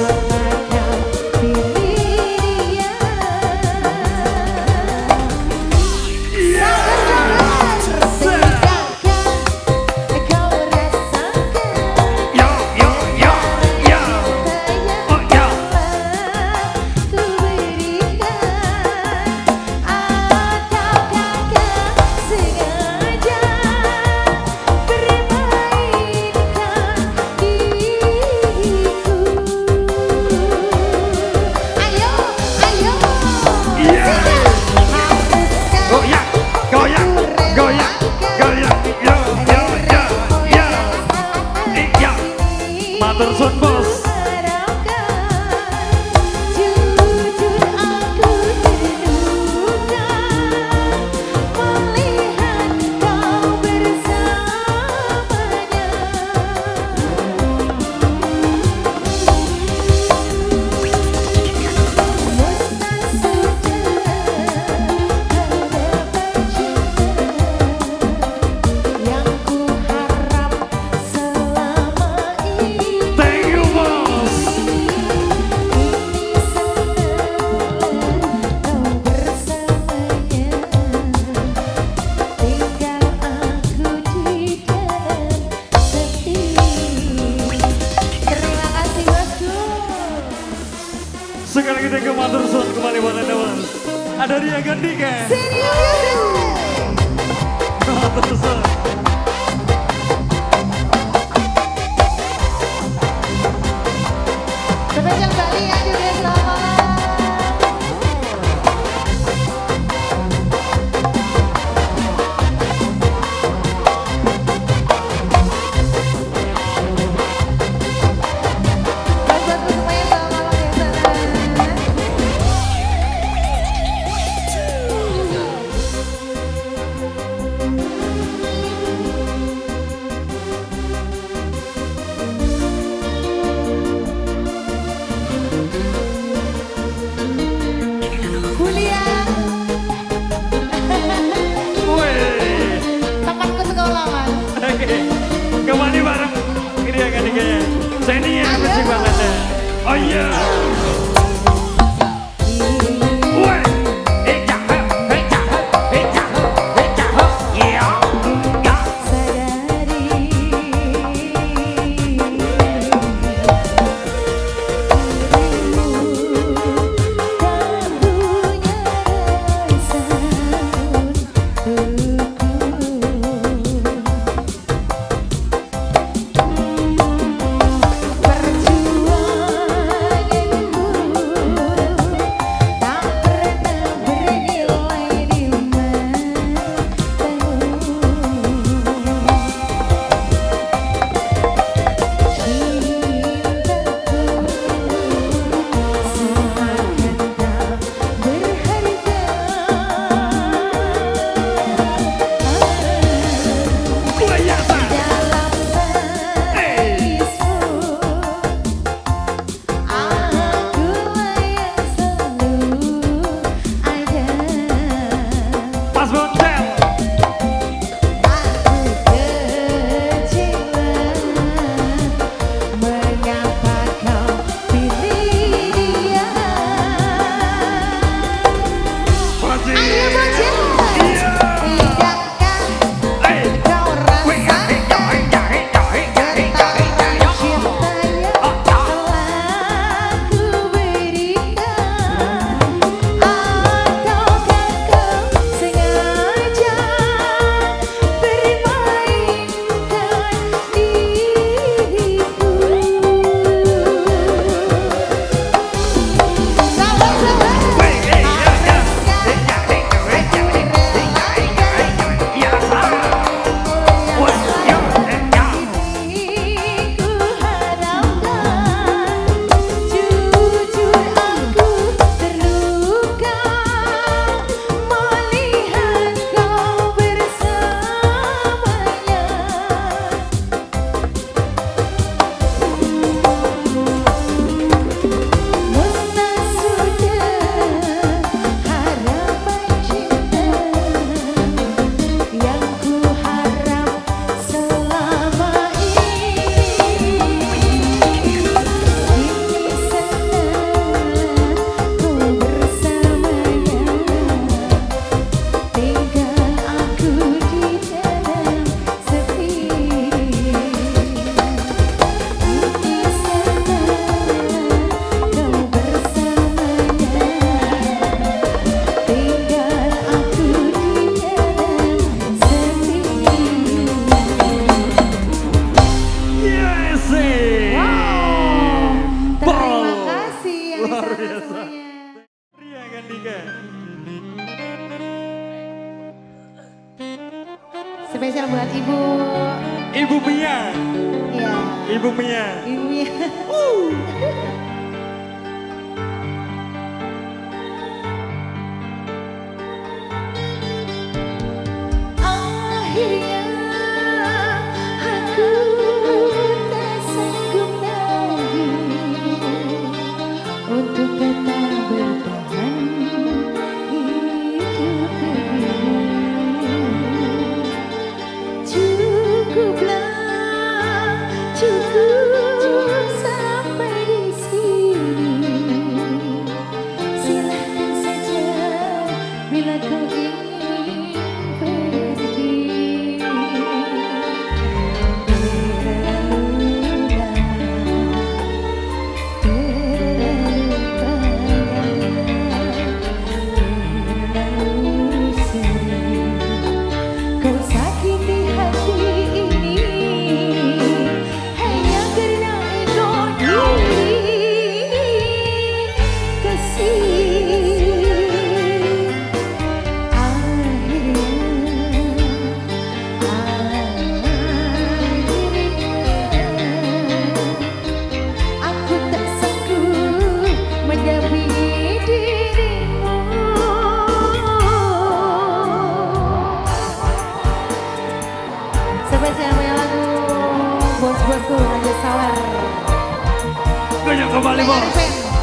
Sekali lagi ke matur suwun kembali buat Anda Mas. Ada Ria Gandika. Matur suwun. Spesial Bali ya juga selamat. Kembali bareng Ria Gandika. Senior musik banget ya. Oh iya. Ibu. Ibu Mia. Ya. Ibu Mia. Ibu Mia. Akhirnya aku tak sanggup lagi untuk tetap bertahan hidup ini. Cukup sampai di sini. Silahkan saja bila kau ingin pergi. Terlalu sering kau sakiti hati ini hanya karena ego diri. Kasih aku tak sanggup mendampingi dirimu. Spesial punya lagu bos-bosku Raja Sawar. Banyak kembali bos.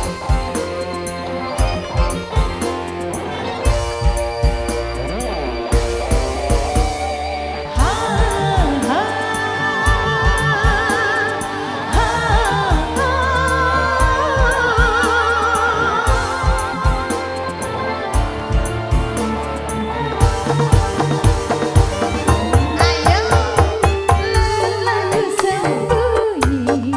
Lelah sembunyi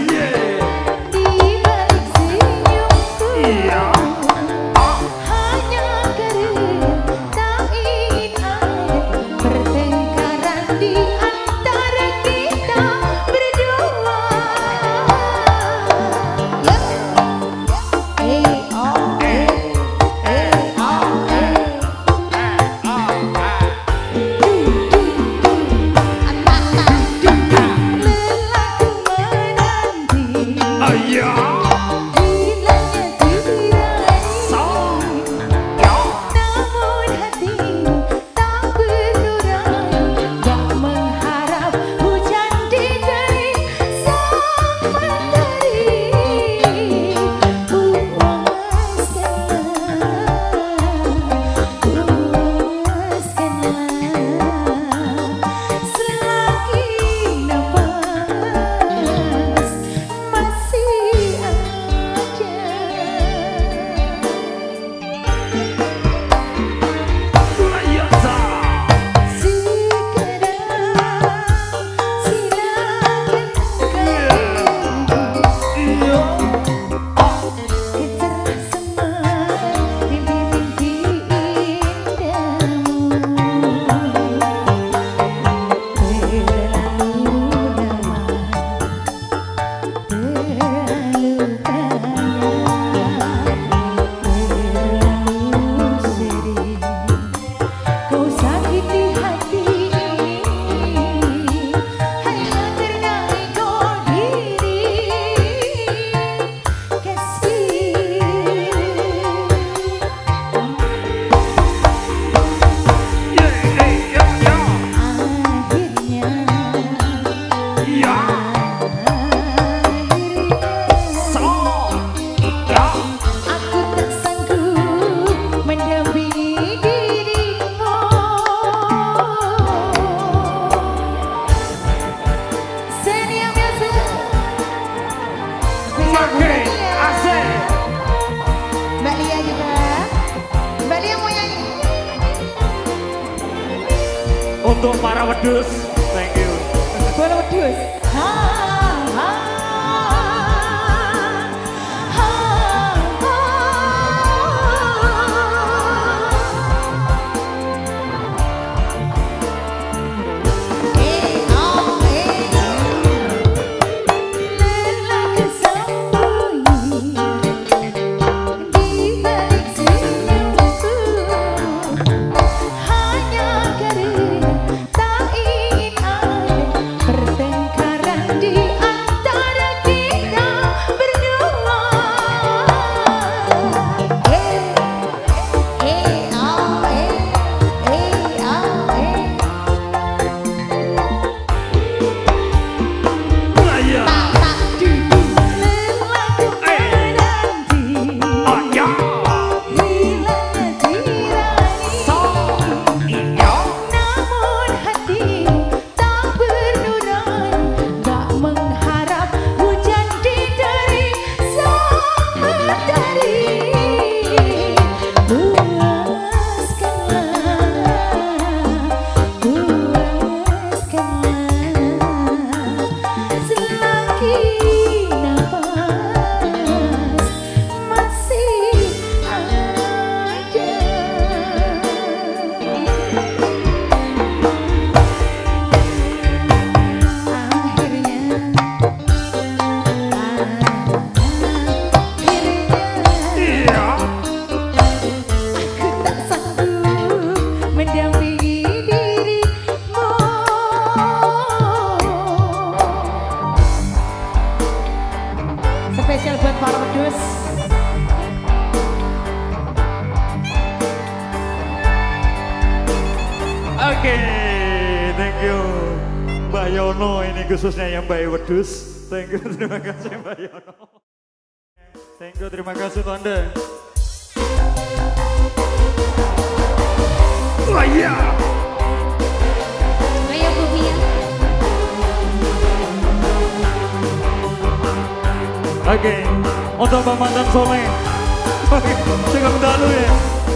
Untuk para wedus, thank you. Bola wedus. Hanya karena tak ingin buat para wedus. Oke, thank you Mbak Yono, ini khususnya yang Mbak Wedus. Thank you, terima kasih Mbak Yono. Thank you, terima kasih Tonda. Oh iya. Ayo Bu Mia. Oke, untuk Mbak Mantan Soleh. Oke, jangan dulu ya.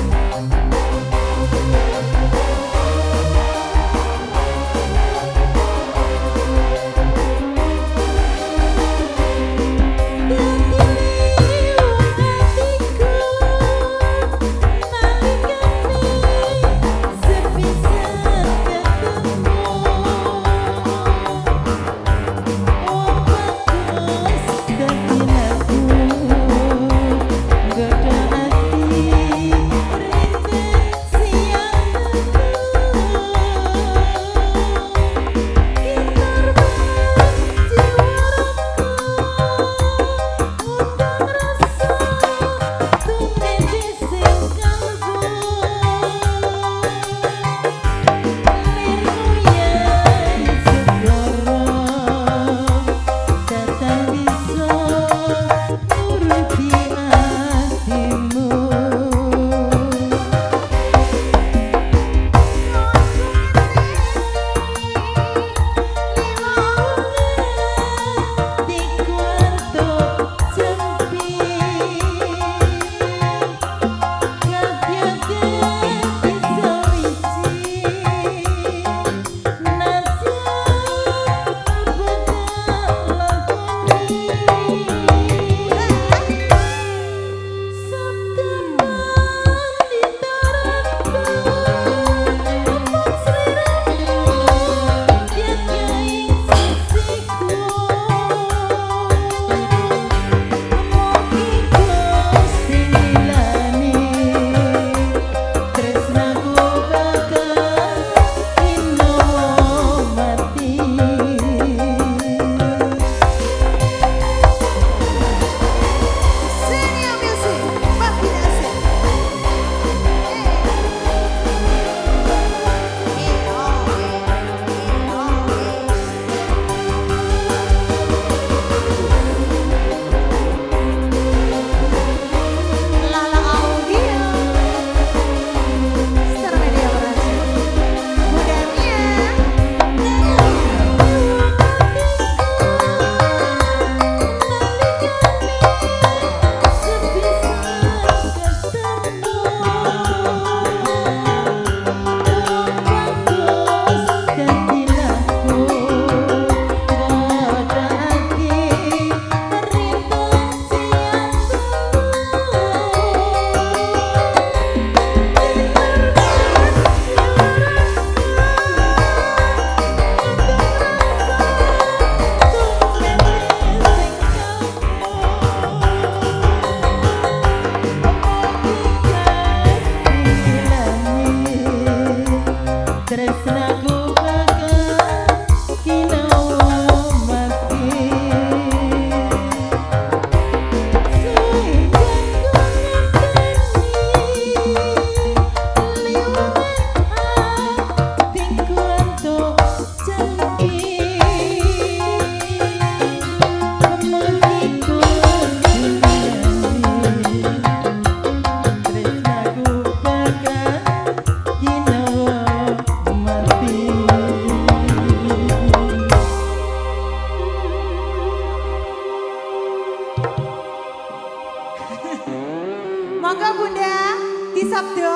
Monggo Bunda, disabdo.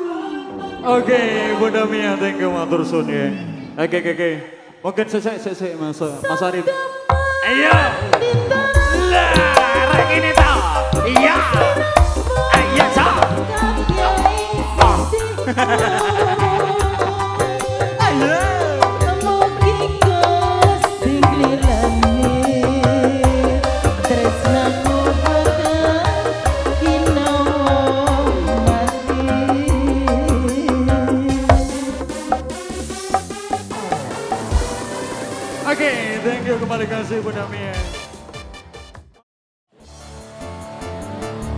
Oke, Bunda Mia, thank you matur suwun ya. Oke. Mungkin saya Mas Arif. Ayo. Lah, rek ini toh. Iya. Ayo, Cak. Ayo. Oke, thank you kembali kasih Bunda Mia.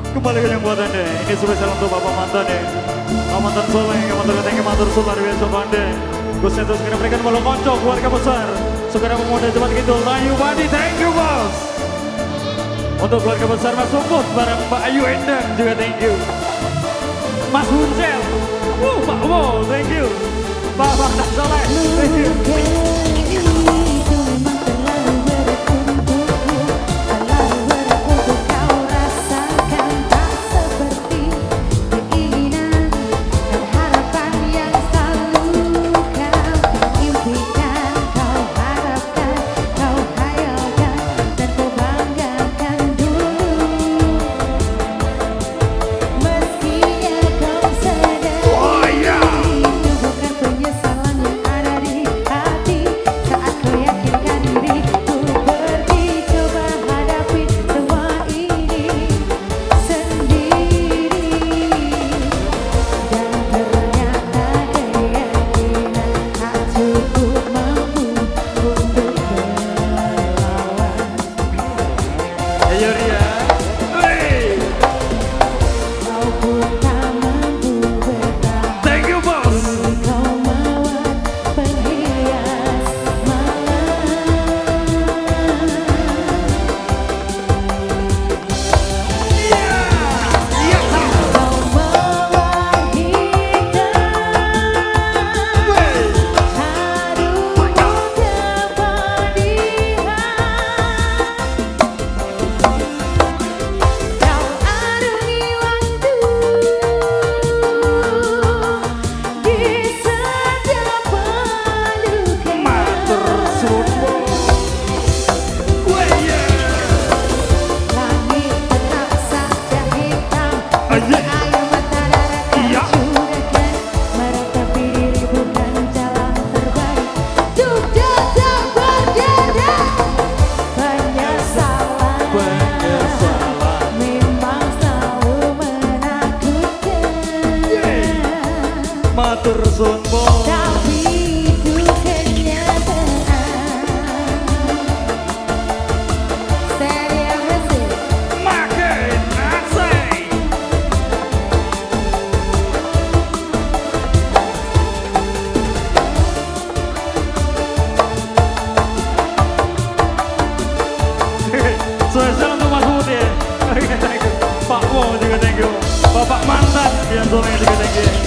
Kembalikan yang buat Anda. Ini spesial untuk Bapak mantan ya. Bapak mantan Soleh, yang mantan luar biasa Anda. Gusnya terus segera berikan bola konco keluarga besar. Segera memudah cepat gitu. Layu Badi, thank you bos. Untuk keluarga besar Mas Umput bareng Mbak Ayu Endang juga thank you. Mas Hunsel, Pak Wo, thank you. Pak Mantan Soleh, thank you. Matur suwun tapi itu kenyataan. Serius sih. Makin asik. Spesial untuk Mas Budi ya. Thank you. Pak Wo juga thank you. Bapak mantan Bian Soleh juga thank you.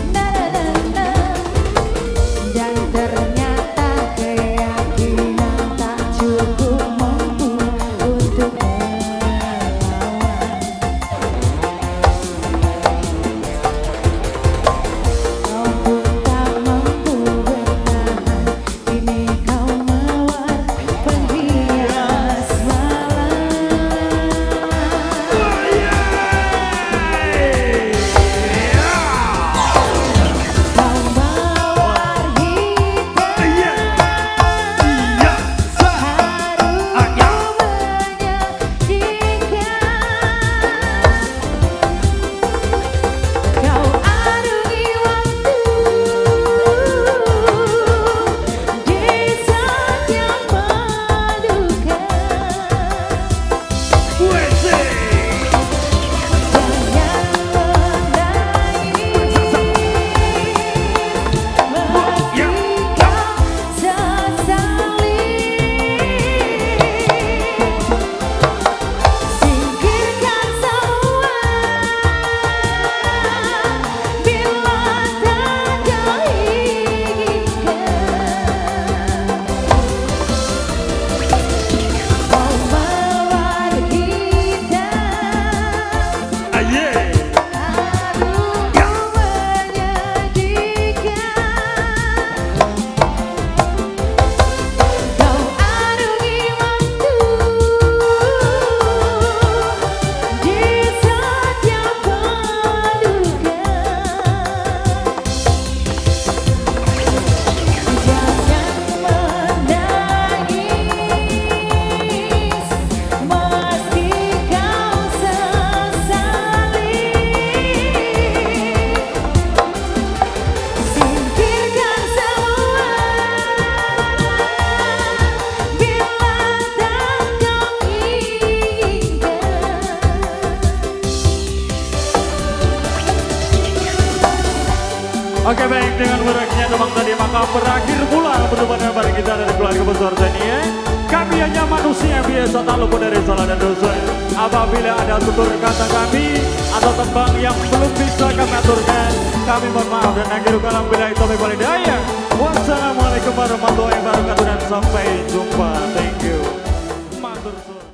Dan ternyata keyakinan Oke baik, dengan berakhirnya tembang tadi maka berakhir pula perjumpaan bareng kita dari keluarga besar Tania. Kami hanya manusia biasa, tak luput dari salah dan dosa. Apabila ada tutur kata kami atau tembang yang belum bisa kami aturkan, kami mohon maaf dan akhir kalam bila itu walhidayah. Wassalamualaikum warahmatullahi wabarakatuh dan sampai jumpa. Thank you. Matur suwun.